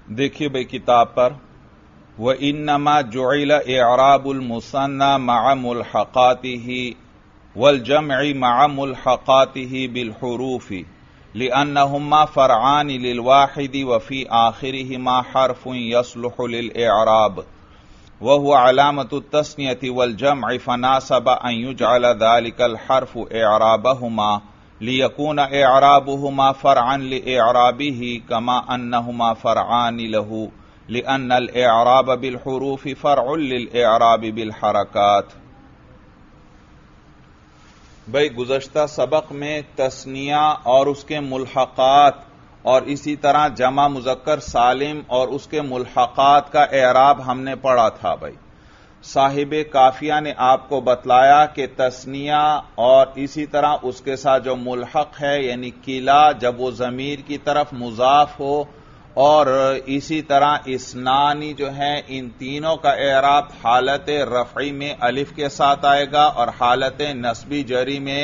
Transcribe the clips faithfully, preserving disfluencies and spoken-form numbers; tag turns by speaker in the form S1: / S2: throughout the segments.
S1: دیکھیے بھائی کتاب پر وَإِنَّمَا جُعِلَ إِعْرَابُ الْمُثَنَّى مَعَ مُلْحَقَاتِهِ وَالْجَمْعِ مَعَ مُلْحَقَاتِهِ بِالْحُرُوفِ لِأَنَّهُمَا فَرْعَانِ لِلْوَاحِدِ وَفِي آخِرِهِمَا حَرْفٌ يَصْلُحُ لِلْإِعْرَابِ وَهُوَ عَلَامَةُ التَّثْنِيَةِ وَالْجَمْعِ فَنَاسَبَ أَنْ يُجْعَلَ ذَلِكَ الْحَرْفُ إِعْرَابَهُمَا لِيَكُونَ إِعْرَابُهُمَا فَرْعًا لِإِعْرَابِهِ كَمَا أَنَّهُمَا فَرْعَانِ لَهُ لِأَنَّ الْإِعْرَابَ بِالْحُرُوفِ فَرْعٌ لِلْإِعْرَابِ بِالْحَرَكَاتِ۔ بھئی گزشتہ سبق میں تثنیہ اور اس کے ملحقات اور اسی طرح جمع مذکر سالم اور اس کے ملحقات کا اعراب ہم نے پڑھا تھا۔ بھئی صاحب کافیہ نے آپ کو بتلایا کہ تثنیہ اور اسی طرح اس کے ساتھ جو ملحق ہے یعنی کلا جب وہ ضمیر کی طرف مضاف ہو، اور اسی طرح اسنانی جو ہیں ان تینوں کا اعراب حالت رفعی میں الف کے ساتھ آئے گا اور حالت نصبی جری میں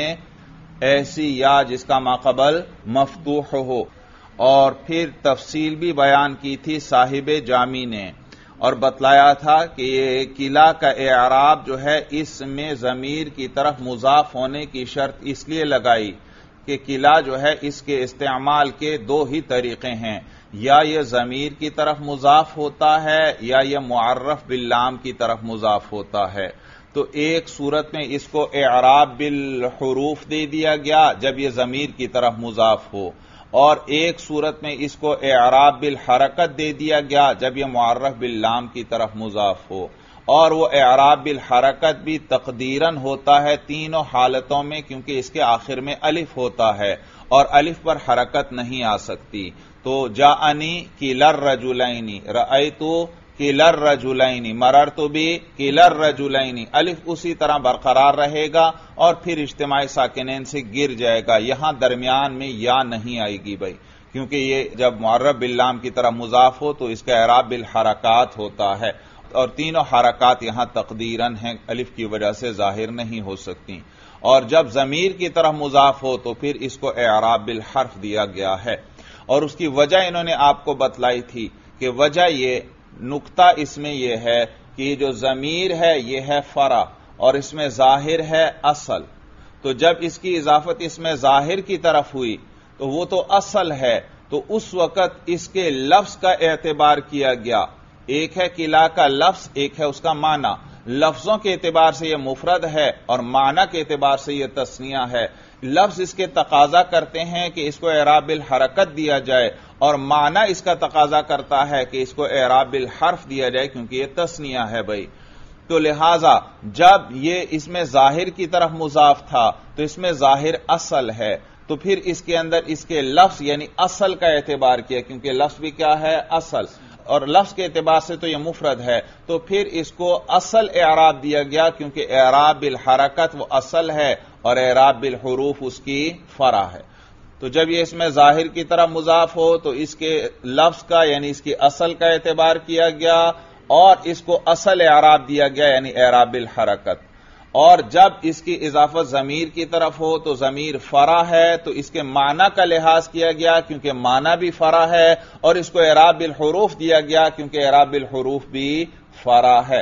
S1: ایسی یا جس کا ماقبل مفتوح ہو۔ اور پھر تفصیل بھی بیان کی تھی صاحب جامی نے اور بتلایا تھا کہ یہ کلا کا اعراب جو ہے اس میں ضمیر کی طرف مضاف ہونے کی شرط اس لیے لگائی کہ کلا جو ہے اس کے استعمال کے دو ہی طریقے ہیں، یا یہ ضمیر کی طرف مضاف ہوتا ہے یا یہ معرف باللام کی طرف مضاف ہوتا ہے۔ تو ایک صورت میں اس کو اعراب بالحروف دے دیا گیا جب یہ ضمیر کی طرف مضاف ہو، اور ایک صورت میں اس کو اعراب بالحرکت دے دیا گیا جب یہ معرف باللام کی طرف مضاف ہو، اور وہ اعراب بالحرکت بھی تقدیراً ہوتا ہے تینوں حالتوں میں کیونکہ اس کے آخر میں الف ہوتا ہے اور الف پر حرکت نہیں آ سکتی۔ تو جاءنی کلا الرجلین، رأیتو کلا الرجلین، مررت بی کلا الرجلین، الف اسی طرح برقرار رہے گا اور پھر اجتماعی ساکنین سے گر جائے گا، یہاں درمیان میں یا نہیں آئے گی بھائی، کیونکہ یہ جب معرف باللام کی طرف مضاف ہو تو اس کا اعراب بالحرکات ہوتا ہے، اور تینوں حرکات یہاں تقدیراً ہیں، الف کی وجہ سے ظاہر نہیں ہو سکتی۔ اور جب ضمیر کی طرف مضاف ہو تو پھر اس کو اعراب بالحرف دیا گیا ہے، اور اس کی وجہ انہوں نے آپ کو بتلائی تھی کہ وجہ یہ نقطہ اس میں یہ ہے کہ جو ضمیر ہے یہ ہے فرع اور اس میں ظاہر ہے اصل، تو جب اس کی اضافت اس میں ظاہر کی طرف ہوئی تو وہ تو اصل ہے، تو اس وقت اس کے لفظ کا اعتبار کیا گیا، ایک ہے کلا کا لفظ، ایک ہے اس کا معنی، لفظوں کے اعتبار سے یہ مفرد ہے اور معنی کے اعتبار سے یہ تثنیہ ہے۔ لفظ اس کے تقاضا کرتے ہیں کہ اس کو اعراب بالحرکت دیا جائے اور معنی اس کا تقاضا کرتا ہے کہ اس کو اعراب بالحرف دیا جائے کیونکہ یہ تثنیہ ہے بھائی۔ تو لہذا جب یہ اس میں ظاہر کی طرف مضاف تھا تو اس میں ظاہر اصل ہے، تو پھر اس کے اندر اس کے لفظ یعنی اصل کا اعتبار کیا کیونکہ لفظ بھی کیا ہے اصل، اور لفظ کے اعتبار سے تو یہ مفرد ہے، تو پھر اس کو اصل اعراب دیا گیا کیونکہ اعراب بالحرکت وہ اصل ہے اور اعراب بالحروف اس کی فرع ہے۔ تو جب یہ اس میں ظاہر کی طرف مضاف ہو تو اس کے لفظ کا یعنی اس کی اصل کا اعتبار کیا گیا اور اس کو اصل اعراب دیا گیا یعنی اعراب بالحرکت، اور جب اس کی اضافت ضمیر کی طرف ہو تو ضمیر فرع ہے تو اس کے معنی کا لحاظ کیا گیا کیونکہ معنی بھی فرع ہے، اور اس کو اعراب بالحروف دیا گیا کیونکہ اعراب بالحروف بھی فرع ہے۔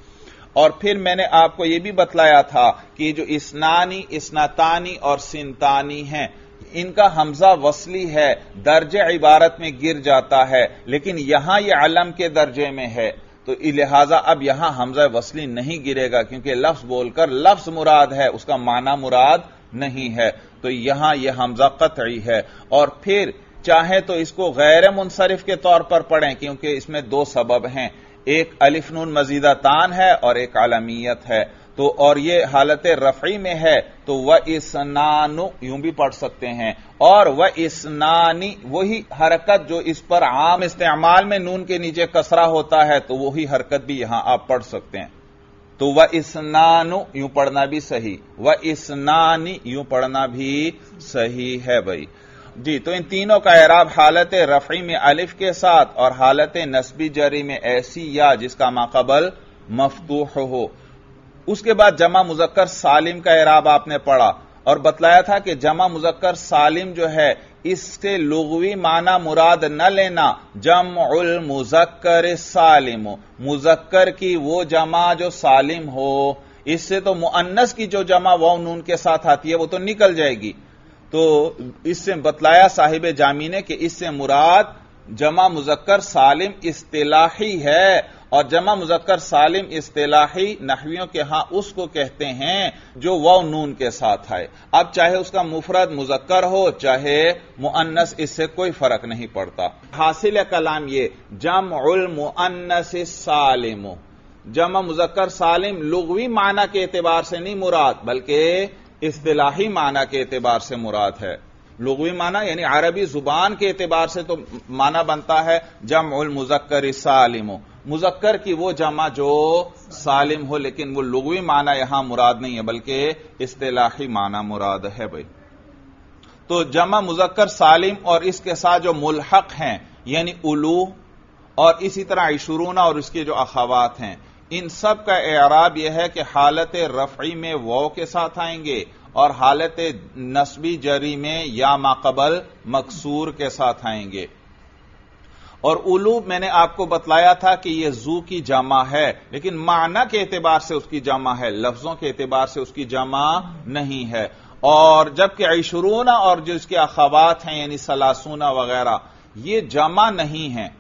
S1: اور پھر میں نے آپ کو یہ بھی بتلایا تھا کہ جو اسنانی، اسنتانی اور سنتانی ہیں ان کا حمزہ وصلی ہے، درجہ عبارت میں گر جاتا ہے، لیکن یہاں یہ علم کے درجے میں ہے تو لہذا اب یہاں حمزہ وصلی نہیں گرے گا کیونکہ لفظ بول کر لفظ مراد ہے، اس کا معنی مراد نہیں ہے، تو یہاں یہ حمزہ قطعی ہے۔ اور پھر چاہے تو اس کو غیر منصرف کے طور پر پڑھیں کیونکہ اس میں دو سبب ہیں، ایک الف نون مزیدہ تان ہے اور ایک علمیت ہے، تو اور یہ حالت رفعی میں ہے تو وَإِسْنَانُ یوں بھی پڑھ سکتے ہیں، اور وَإِسْنَانِ وہی حرکت جو اس پر عام استعمال میں نون کے نیچے کسرہ ہوتا ہے تو وہی حرکت بھی یہاں آپ پڑھ سکتے ہیں، تو وَإِسْنَانُ یوں پڑھنا بھی صحیح، وَإِسْنَانِ یوں پڑھنا بھی صحیح ہے بھائی جی۔ تو ان تینوں کا اعراب حالت رفعی میں الف کے ساتھ اور حالت نصبی جری میں ایسی یا جس کا ماقبل مفتوح ہو۔ اس کے بعد جمع مذکر سالم کا اعراب آپ نے پڑھا، اور بتلایا تھا کہ جمع مذکر سالم جو ہے اس سے لغوی معنی مراد نہ لینا، جمع المذکر سالم، مذکر کی وہ جمع جو سالم ہو، اس سے تو مؤنث کی جو جمع واو نون کے ساتھ آتی ہے وہ تو نکل جائے گی۔ تو اس سے بتلایا صاحب جامی نے کہ اس سے مراد جمع مذکر سالم اصطلاحی ہے، اور جمع مذکر سالم اصطلاحی نحویوں کے ہاں اس کو کہتے ہیں جو واو نون کے ساتھ آئے، اب چاہے اس کا مفرد مذکر ہو چاہے مؤنث، اس سے کوئی فرق نہیں پڑتا۔ حاصل کلام یہ جمع المؤنث السالم، جمع مذکر سالم لغوی معنی کے اعتبار سے نہیں مراد بلکہ اصطلاحی معنی کے اعتبار سے مراد ہے۔ لغوی معنی یعنی عربی زبان کے اعتبار سے تو معنی بنتا ہے جمع المذکر السالم، مذکر کی وہ جمع جو سالم ہو، لیکن وہ لغوی معنی یہاں مراد نہیں ہے بلکہ اصطلاحی معنی مراد ہے بھائی۔ تو جمع مذکر سالم اور اس کے ساتھ جو ملحق ہیں یعنی الو اور اسی طرح عشرون اور اس کے جو اخوات ہیں، ان سب کا اعراب یہ ہے کہ حالت رفعی میں واو کے ساتھ آئیں گے اور حالت نصبی جری میں یا ما قبل مکسور کے ساتھ آئیں گے۔ اور الو میں نے آپ کو بتلایا تھا کہ یہ زو کی جمع ہے، لیکن معنی کے اعتبار سے اس کی جمع ہے، لفظوں کے اعتبار سے اس کی جمع نہیں ہے۔ اور جبکہ عشرون اور جو اس کے اخوات ہیں یعنی سلاسون وغیرہ یہ جمع نہیں ہیں،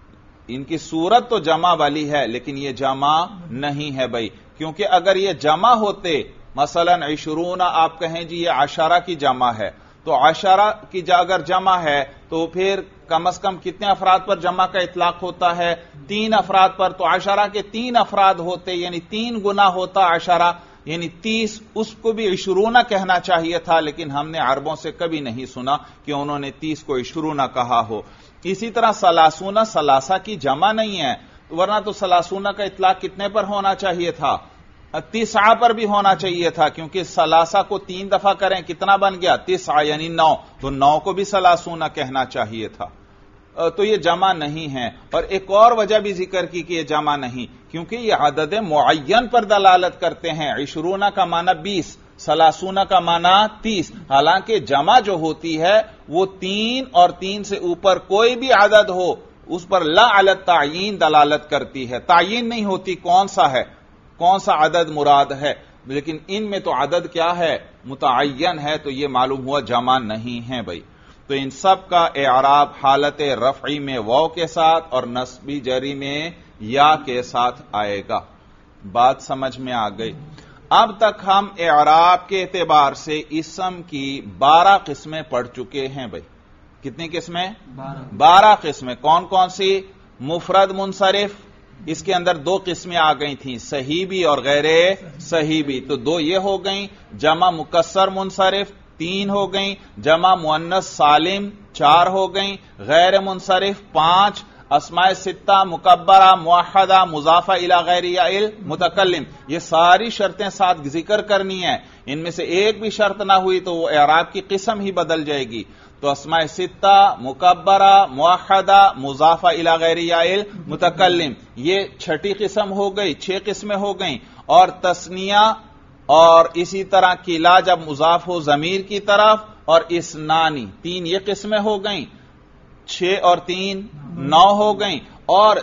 S1: ان کی صورت تو جمع والی ہے لیکن یہ جمع نہیں ہے بھائی، کیونکہ اگر یہ جمع ہوتے مثلا عشرون آپ کہیں جی یہ عشرہ کی جمع ہے، تو عشرہ کی اگر جمع ہے تو پھر کم از کم کتنے افراد پر جمع کا اطلاق ہوتا ہے؟ تین افراد پر، تو عشرہ کے تین افراد ہوتے یعنی تین گنا ہوتا عشرہ یعنی تیس، اس کو بھی عشرون کہنا چاہیے تھا، لیکن ہم نے عربوں سے کبھی نہیں سنا کہ انہوں نے تیس کو عشرون کہا ہو۔ اسی طرح سلاسون سلاسہ کی جمع نہیں ہے، ورنہ تو سلاسون کا اطلاق کتنے پر ہونا چاہیے تھا؟ تسعہ پر بھی ہونا چاہیے تھا، کیونکہ سلاسہ کو تین دفعہ کریں کتنا بن گیا؟ تسعہ یعنی نو، تو نو کو بھی سلاسون کہنا چاہیے تھا۔ تو یہ جمع نہیں ہے۔ اور ایک اور وجہ بھی ذکر کی کہ یہ جمع نہیں، کیونکہ یہ عدد معین پر دلالت کرتے ہیں، عشرون کا معنی بیس، سلاسون کا معنی تیس، حالانکہ جمع جو ہوتی ہے وہ تین اور تین سے اوپر کوئی بھی عدد ہو اس پر لا علی التعیین دلالت کرتی ہے، تعیین نہیں ہوتی کون سا ہے، کون سا عدد مراد ہے، لیکن ان میں تو عدد کیا ہے؟ متعین ہے، تو یہ معلوم ہوا جمع نہیں ہے بھائی۔ تو ان سب کا اعراب حالت رفعی میں واو کے ساتھ اور نصبی جری میں یا کے ساتھ آئے گا۔ بات سمجھ میں آ گئی؟ اب تک ہم اعراب کے اعتبار سے اسم کی بارہ قسمیں پڑھ چکے ہیں بھائی۔ کتنی قسمیں؟ بارہ قسمیں۔ کون کون سی؟ مفرد منصرف، اس کے اندر دو قسمیں آ گئی تھیں، صحیح بھی اور غیر صحیح بھی، تو دو یہ ہو گئیں۔ جمع مکسر منصرف تین ہو گئیں، جمع مؤنث سالم چار ہو گئیں، غیر منصرف پانچ، اسماء ستہ مکبرہ موحدہ مضافہ الی غیر یائل متکلم، یہ ساری شرطیں ساتھ ذکر کرنی ہیں، ان میں سے ایک بھی شرط نہ ہوئی تو وہ اعراب کی قسم ہی بدل جائے گی۔ تو اسماء ستہ مکبرہ موحدہ مضافہ الی غیر یائل متکلم یہ چھٹی قسم ہو گئی، چھ قسمیں ہو گئیں۔ اور تثنیہ اور اسی طرح کلا جب مضاف ہو ضمیر کی طرف، اور اسنانی تین یہ قسمیں ہو گئیں، چھ اور تین نو ہو گئیں۔ اور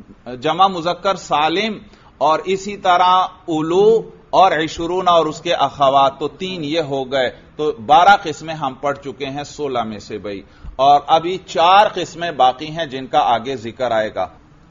S1: جمع مذکر سالم اور اسی طرح الو اور عشرون اور اس کے اخوات، تو تین یہ ہو گئے، تو بارہ قسمیں ہم پڑھ چکے ہیں سولہ میں سے بھائی، اور ابھی چار قسمیں باقی ہیں جن کا آگے ذکر آئے گا۔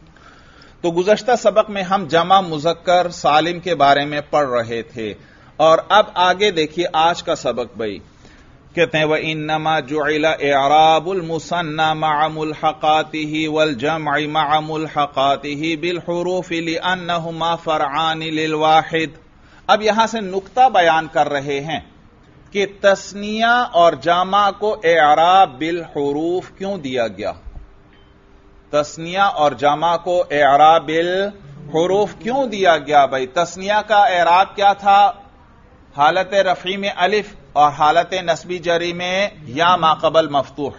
S1: تو گزشتہ سبق میں ہم جمع مذکر سالم کے بارے میں پڑھ رہے تھے، اور اب آگے دیکھیے آج کا سبق بھائی، کہتے ہیں وَإِنَّمَا جُعِلَ إِعْرَابُ الْمُثَنَّى مَعَ مُلْحَقَاتِهِ وَالْجَمْعِ مَعَ مُلْحَقَاتِهِ بِالْحُرُوفِ لِأَنَّهُمَا فَرْعَانِ لِلْوَاحِدِ۔ اب یہاں سے نقطہ بیان کر رہے ہیں کہ تثنیہ اور جمع کو اعراب بالحروف کیوں دیا گیا، تثنیہ اور جمع کو اعراب بالحروف کیوں دیا گیا بھائی؟ تثنیہ کا اعراب کیا تھا؟ حالت رفعی میں الف اور حالت نصبی جری میں یا ما قبل مفتوح،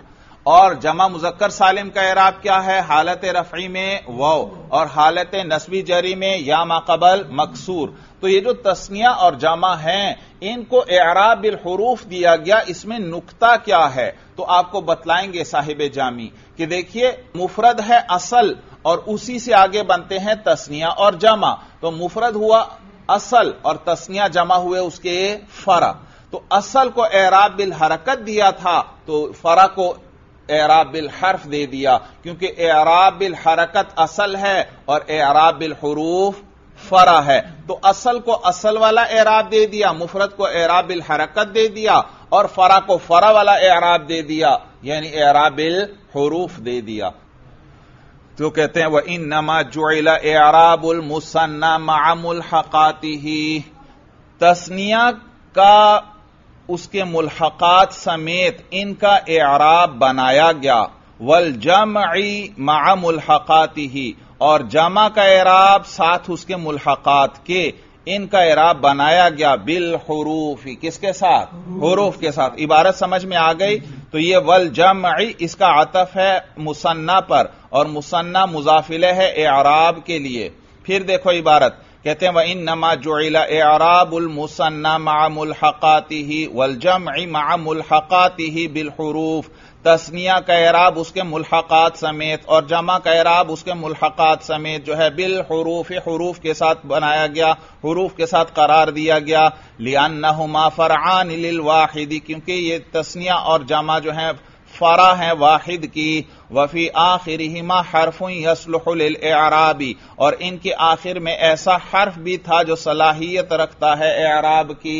S1: اور جمع مذکر سالم کا اعراب کیا ہے؟ حالت رفعی میں واو اور حالت نصبی جری میں یا ما قبل مکسور. تو یہ جو تثنیہ اور جمع ہیں ان کو اعراب بالحروف دیا گیا، اس میں نکتہ کیا ہے تو آپ کو بتلائیں گے صاحب جامی کہ دیکھیے مفرد ہے اصل اور اسی سے آگے بنتے ہیں تثنیہ اور جمع. تو مفرد ہوا اصل اور تثنیہ جمع ہوئے اس کے فرع. تو اصل کو اعراب بالحرکت دیا تھا تو فرع کو اعراب بالحرف دے دیا، کیونکہ اعراب بالحرکت اصل ہے اور اعراب بالحروف فرع ہے. تو اصل کو اصل والا اعراب دے دیا، مفرد کو اعراب بالحرکت دے دیا اور فرع کو فرع والا اعراب دے دیا، یعنی اعراب بالحروف دے دیا. تو کہتے ہیں وَإِنَّمَا جُعِلَ اعراب المثنى مع ملحقاته، تثنیہ کا اس کے ملحقات سمیت ان کا اعراب بنایا گیا. والجمع مع ملحقاته، اور جمع کا اعراب ساتھ اس کے ملحقات کے ان کا اعراب بنایا گیا بالحروف. کس کے ساتھ؟ حروف کے ساتھ. عبارت سمجھ میں آ گئی؟ تو یہ والجمع اس کا عطف ہے مثنی پر اور مثنی مضاف الیہ ہے اعراب کے لیے. پھر دیکھو عبارت، کہتے ہیں وَإِنَّمَا جُعِلَ اعراب المثنى مع ملحقاته والجمع مع ملحقاته بالحروف. تثنیہ کا اعراب اس کے ملحقات سمیت اور جمع کا اعراب اس کے ملحقات سمیت جو ہے بالحروف، حروف کے ساتھ بنایا گیا، حروف کے ساتھ قرار دیا گیا. لِأَنَّهُمَا فَرْعَانِ لِلْوَاحِدِ، کیونکہ یہ تثنیہ اور جمع جو ہیں فرع ہیں واحد کی. وفی آخرہما حرف یصلح للإعراب، اور ان کے آخر میں ایسا حرف بھی تھا جو صلاحیت رکھتا ہے اعراب کی.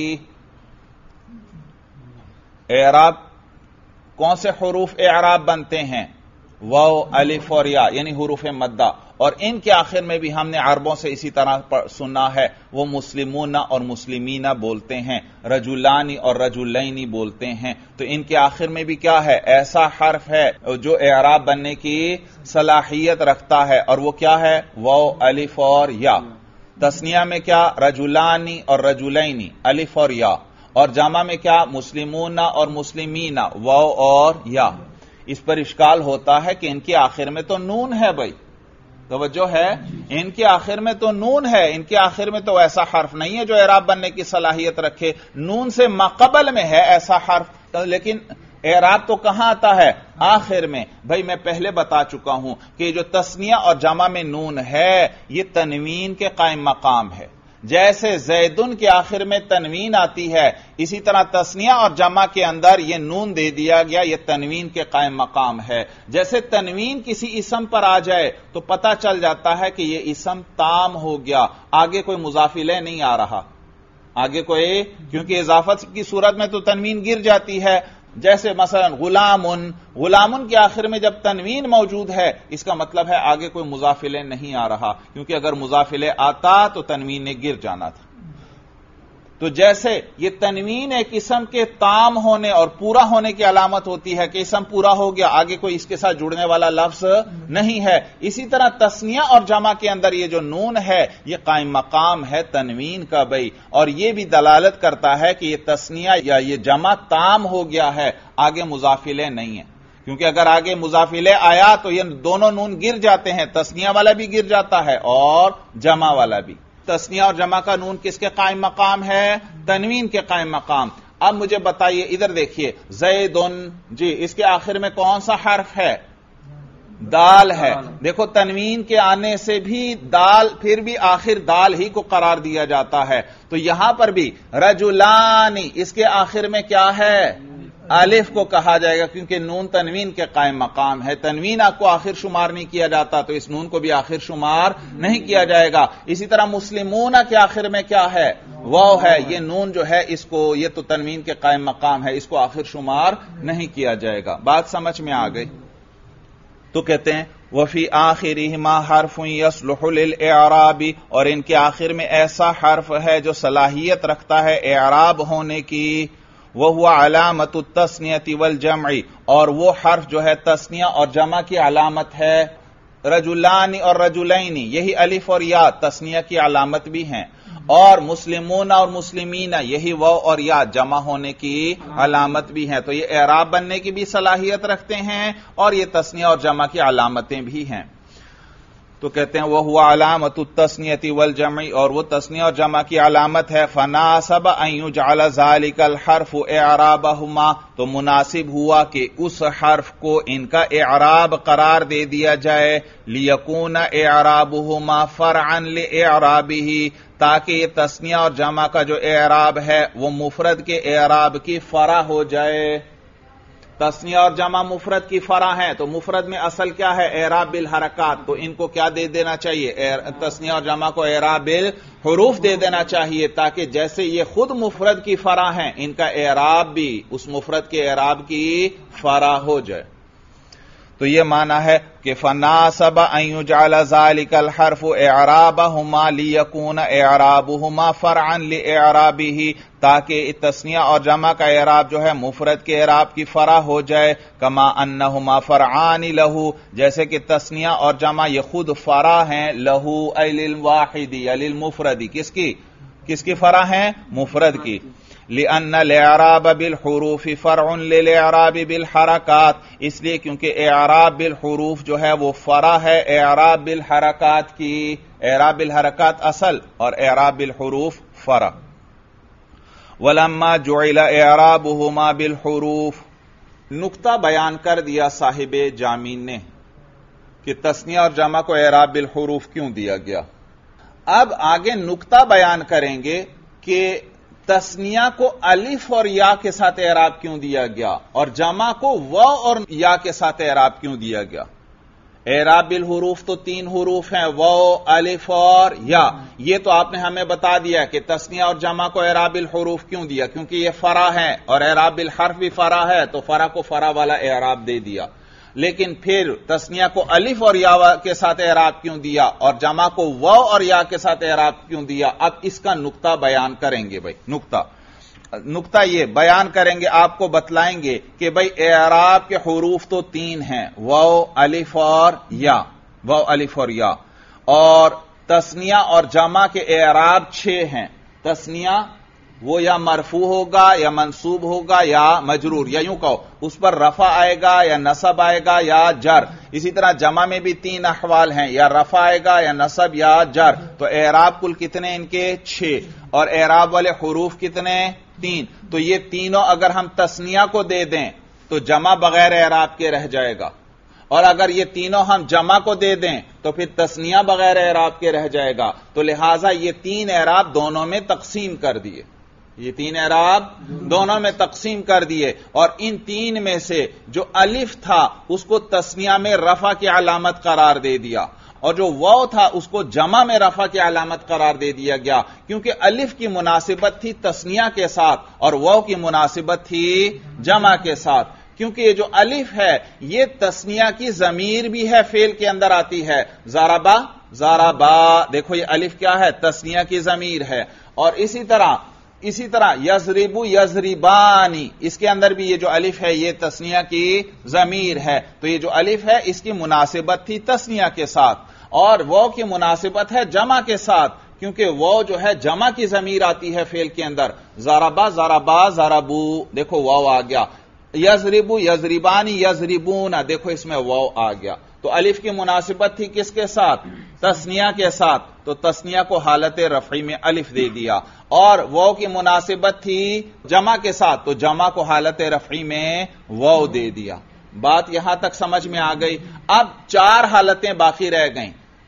S1: اعراب کون سے حروف اعراب بنتے ہیں؟ واو، الف اور یا، یعنی حروف مدہ. اور ان کے آخر میں بھی ہم نے عربوں سے اسی طرح سنا ہے، وہ مسلمون اور مسلمین بولتے ہیں، رجلانی اور رجلینی بولتے ہیں. تو ان کے آخر میں بھی کیا ہے؟ ایسا حرف ہے جو اعراب بننے کی صلاحیت رکھتا ہے، اور وہ کیا ہے؟ واو، الف اور یا. تثنیہ میں کیا؟ رجلانی اور رجلینی، الف اور یا. اور جمع میں کیا؟ مسلمون اور مسلمین، واو اور یا. اس پر اشکال ہوتا ہے کہ ان کے آخر میں تو نون ہے. بھائی توجہ ہے، ان کے آخر میں تو نون ہے، ان کے آخر میں تو ایسا حرف نہیں ہے جو اعراب بننے کی صلاحیت رکھے. نون سے ماقبل میں ہے ایسا حرف، لیکن اعراب تو کہاں آتا ہے؟ آخر میں. بھائی میں پہلے بتا چکا ہوں کہ جو تثنیہ اور جمع میں نون ہے یہ تنوین کے قائم مقام ہے. جیسے زیدن کے آخر میں تنوین آتی ہے، اسی طرح تثنیہ اور جمع کے اندر یہ نون دے دیا گیا، یہ تنوین کے قائم مقام ہے. جیسے تنوین کسی اسم پر آ جائے تو پتہ چل جاتا ہے کہ یہ اسم تام ہو گیا، آگے کوئی مضاف الیہ نہیں آ رہا، آگے کوئی، کیونکہ اضافت کی صورت میں تو تنوین گر جاتی ہے. جیسے مثلا غلامن، غلامن کے آخر میں جب تنوین موجود ہے اس کا مطلب ہے آگے کوئی مضاف الیہ نہیں آ رہا، کیونکہ اگر مضاف الیہ آتا تو تنوین نے گر جانا تھا. تو جیسے یہ تنوین ایک اسم کے تام ہونے اور پورا ہونے کی علامت ہوتی ہے کہ اسم پورا ہو گیا، آگے کوئی اس کے ساتھ جڑنے والا لفظ نہیں ہے، اسی طرح تثنیہ اور جمع کے اندر یہ جو نون ہے یہ قائم مقام ہے تنوین کا. بھئی اور یہ بھی دلالت کرتا ہے کہ یہ تثنیہ یا یہ جمع تام ہو گیا ہے، آگے مضاف الیہ نہیں ہے. کیونکہ اگر آگے مضاف الیہ آیا تو یہ دونوں نون گر جاتے ہیں، تثنیہ والا بھی گر جاتا ہے اور جمع والا بھی. تثنیہ اور جمع کا نون کس کے قائم مقام ہے؟ تنوین کے قائم مقام. اب مجھے بتائیے، ادھر دیکھیے، زیدن، جی اس کے آخر میں کون سا حرف ہے؟ دال ہے. دیکھو تنوین کے آنے سے بھی دال، پھر بھی آخر دال ہی کو قرار دیا جاتا ہے. تو یہاں پر بھی رجلانی، اس کے آخر میں کیا ہے؟ الف کو کہا جائے گا، کیونکہ نون تنوین کے قائم مقام ہے. تنوین آپ کو آخر شمار نہیں کیا جاتا تو اس نون کو بھی آخر شمار نہیں کیا جائے گا. اسی طرح مسلمون کے آخر میں کیا ہے؟ واو ہے. یہ نون جو ہے اس کو، یہ تو تنوین کے قائم مقام ہے، اس کو آخر شمار نہیں کیا جائے گا. بات سمجھ میں آ گئی؟ تو کہتے ہیں وفی آخرہما حرف یصلح للإعراب، اور ان کے آخر میں ایسا حرف ہے جو صلاحیت رکھتا ہے اعراب ہونے کی. وَهُوَ عَلَامَةُ التَّثْنِيَةِ وَالْجَمْعِ، اور وہ حرف جو ہے تثنیہ اور جمع کی علامت ہے. رجلان اور رجلین، یہی الف اور یا تثنیہ کی علامت بھی ہیں، اور مسلمون اور مسلمین یہی واو اور یا جمع ہونے کی علامت بھی ہیں، تو یہ اعراب بننے کی بھی صلاحیت رکھتے ہیں اور یہ تثنیہ اور جمع کی علامتیں بھی ہیں۔ تو کہتے ہیں وہ ہوا علامت التثنیۃ والجمع، اور وہ تثنیہ اور جمع کی علامت ہے۔ فناسب ان یجعل ذلک الحرف اعرابہما، تو مناسب ہوا کہ اس حرف کو ان کا اعراب قرار دے دیا جائے، لیکون اعرابہما فرعا لاعرابہ، تاکہ یہ تثنیہ اور جمع کا جو اعراب ہے وہ مفرد کے اعراب کی فرع ہو جائے۔ تثنیہ اور جمع مفرد کی فرع ہے، تو مفرد میں اصل کیا ہے؟ اعراب بالحرکات، تو ان کو کیا دے دینا چاہیے؟ تثنیہ اور جمع کو اعراب بالحروف دے دینا چاہیے، تاکہ جیسے یہ خود مفرد کی فرع ہیں، ان کا اعراب بھی اس مفرد کے اعراب کی فرع ہو جائے۔ تو یہ معنی ہے کہ فناسب ان یجعل ذلک الحرف اعرابہما لیکون اعرابہما فرعا لاعرابہ، تاکہ تثنیہ اور جمع کا اعراب جو ہے مفرد کے اعراب کی فرع ہو جائے، کما انہما فرعان لہو، جیسے کہ تثنیہ اور جمع یہ خود فرع ہیں، لہو ای للواحد یا للمفرد، کس کی کس کی فرع ہیں؟ مفرد کی۔ لأن الاعراب بالحروف فرع للاعراب بالحرکات، اس لیے کیونکہ اعراب بالحروف جو ہے وہ فرع ہے اعراب بالحرکات کی، اعراب بالحرکات اصل اور اعراب بالحروف فرع۔ ولما جعل اعرابهما بالحروف، نقطہ بیان کر دیا صاحب جامین نے کہ تثنیہ اور جمع کو اعراب بالحروف کیوں دیا گیا۔ اب آگے نقطہ بیان کریں گے کہ تثنیہ کو الف اور یا کے ساتھ اعراب کیوں دیا گیا اور جمع کو واو اور یا کے ساتھ اعراب کیوں دیا گیا۔ اعراب بالحروف تو تین حروف ہیں، واو، الف اور یا۔ یہ تو آپ نے ہمیں بتا دیا کہ تثنیہ اور جمع کو اعراب بالحروف کیوں دیا، کیونکہ یہ فرع ہے اور اعراب بالحرف بھی فرع ہے، تو فرع کو فرع والا اعراب دے دیا۔ لیکن پھر تثنیہ کو الف اور یا کے ساتھ اعراب کیوں دیا اور جمع کو واو اور یا کے ساتھ اعراب کیوں دیا، اب اس کا نقطہ بیان کریں گے۔ بھائی نقطہ نقطہ یہ بیان کریں گے، آپ کو بتلائیں گے کہ بھائی اعراب کے حروف تو تین ہیں، واو، الف اور یا، واو، الف اور یا، اور تثنیہ اور جمع کے اعراب چھ ہیں۔ تثنیہ وہ یا مرفوع ہوگا یا منصوب ہوگا یا مجرور، یا یوں کہو اس پر رفع آئے گا یا نصب آئے گا یا جر۔ اسی طرح جمع میں بھی تین احوال ہیں، یا رفع آئے گا یا نصب یا جر۔ تو اعراب کل کتنے ان کے؟ چھ، اور اعراب والے حروف کتنے؟ تین۔ تو یہ تینوں اگر ہم تثنیہ کو دے دیں تو جمع بغیر اعراب کے رہ جائے گا، اور اگر یہ تینوں ہم جمع کو دے دیں تو پھر تثنیہ بغیر اعراب کے رہ جائے گا۔ تو لہٰذا یہ تین اعراب دونوں میں تقسیم کر دیے، یہ تین اعراب دونوں میں تقسیم کر دیے، اور ان تین میں سے جو الف تھا اس کو تثنیہ میں رفع کی علامت قرار دے دیا، اور جو واو تھا اس کو جمع میں رفع کی علامت قرار دے دیا گیا، کیونکہ الف کی مناسبت تھی تثنیہ کے ساتھ اور واو کی مناسبت تھی جمع کے ساتھ۔ کیونکہ یہ جو الف ہے یہ تثنیہ کی ضمیر بھی ہے، فعل کے اندر آتی ہے، ضربا ضربا، دیکھو یہ الف کیا ہے؟ تثنیہ کی ضمیر ہے۔ اور اسی طرح اسی طرح یضربو یضربانی، اس کے اندر بھی یہ جو الف ہے یہ تثنیہ کی ضمیر ہے، تو یہ جو الف ہے اس کی مناسبت تھی تثنیہ کے ساتھ، اور واو کی مناسبت ہے جمع کے ساتھ، کیونکہ واو جو ہے جمع کی ضمیر آتی ہے فعل کے اندر، ضربا ضربا ضربو، دیکھو واو آ گیا، یضربو یضربانی یضربون، دیکھو اس میں واو آ گیا۔ تو الف کی مناسبت تھی کس کے ساتھ؟ تثنیہ کے ساتھ، تو تثنیہ کو حالت رفعی میں الف دے دیا، اور واو کی مناسبت تھی جمع کے ساتھ، تو جمع کو حالت رفعی میں واو دے دیا۔ بات یہاں تک سمجھ میں آ گئی۔ اب چار حالتیں باقی رہ گئیں،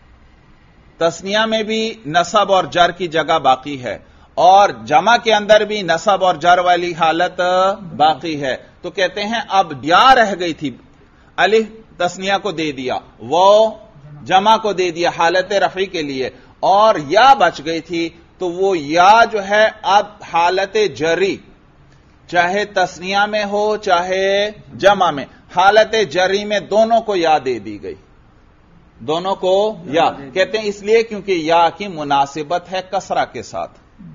S1: تثنیہ میں بھی نصب اور جر کی جگہ باقی ہے، اور جمع کے اندر بھی نصب اور جر والی حالت باقی ہے۔ تو کہتے ہیں اب یا رہ گئی تھی، الف تثنیہ کو دے دیا، واو جمع کو دے دیا حالت رفعی کے لیے، اور یا بچ گئی تھی، تو وہ یا جو ہے اب حالت جری، چاہے تثنیہ میں ہو چاہے جمع میں، حالت جری میں دونوں کو یا دے دی گئی، دونوں کو یا کہتے ہیں اس لیے کیونکہ یا کی مناسبت ہے کسرہ کے ساتھ۔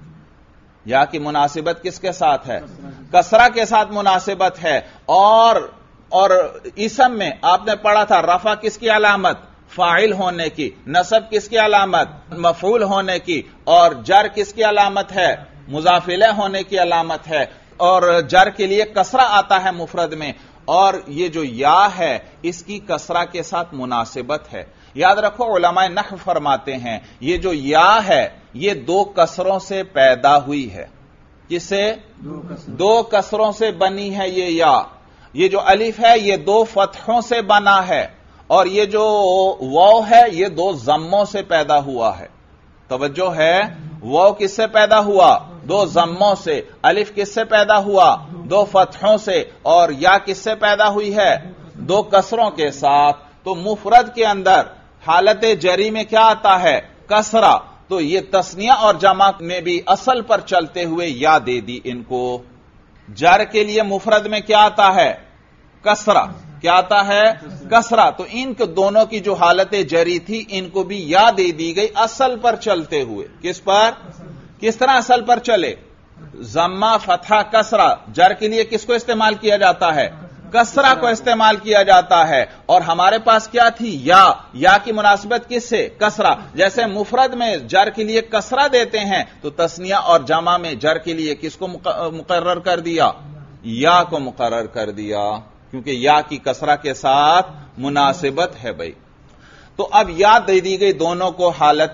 S1: یا کی مناسبت کس کے ساتھ ہے؟ کسرہ کے ساتھ مناسبت ہے، اور اور اسم میں آپ نے پڑھا تھا رفع کس کی علامت؟ فاعل ہونے کی, نصب کس کی علامت, مفعول ہونے کی, اور جر کس کی علامت ہے, مضاف الیہ ہونے کی علامت ہے, اور جر کے لیے کسرہ آتا ہے مفرد میں, اور یہ جو یا ہے اس کی کسرہ کے ساتھ مناسبت ہے. یاد رکھو علماء نحو فرماتے ہیں یہ جو یا ہے یہ دو کسروں سے پیدا ہوئی ہے. کس سے, دو کسروں سے بنی ہے یہ یا. یہ جو الف ہے یہ دو فتحوں سے بنا ہے, اور یہ جو واو ہے یہ دو ضموں سے پیدا ہوا ہے. توجہ ہے, واو کس سے پیدا ہوا, دو ضموں سے. الف کس سے پیدا ہوا, دو فتحوں سے. اور یا کس سے پیدا ہوئی ہے, دو کسروں کے ساتھ. تو مفرد کے اندر حالت جری میں کیا آتا ہے, کسرہ. تو یہ تثنیہ اور جمع میں بھی اصل پر چلتے ہوئے یا دے دی ان کو. جر کے لیے مفرد میں کیا آتا ہے, کسرہ. کیا آتا ہے, کسرہ. تو ان کو دونوں کی جو حالت جری تھی ان کو بھی یا دے دی گئی اصل پر چلتے ہوئے. کس پر, کس طرح اصل پر چلے, ضمہ فتحہ کسرہ. جر کے لیے کس کو استعمال کیا جاتا ہے, کسرہ کو استعمال کیا جاتا ہے. اور ہمارے پاس کیا تھی, یا. یا کی مناسبت کس سے, کسرہ. جیسے مفرد میں جر کے لیے کسرہ دیتے ہیں تو تثنیہ اور جمع میں جر کے لیے کس کو مقرر کر دیا, یا کو مقرر کر دیا, کیونکہ یا کی کسرہ کے ساتھ مناسبت ہے بھائی. تو اب یا دے دی گئی دونوں کو حالت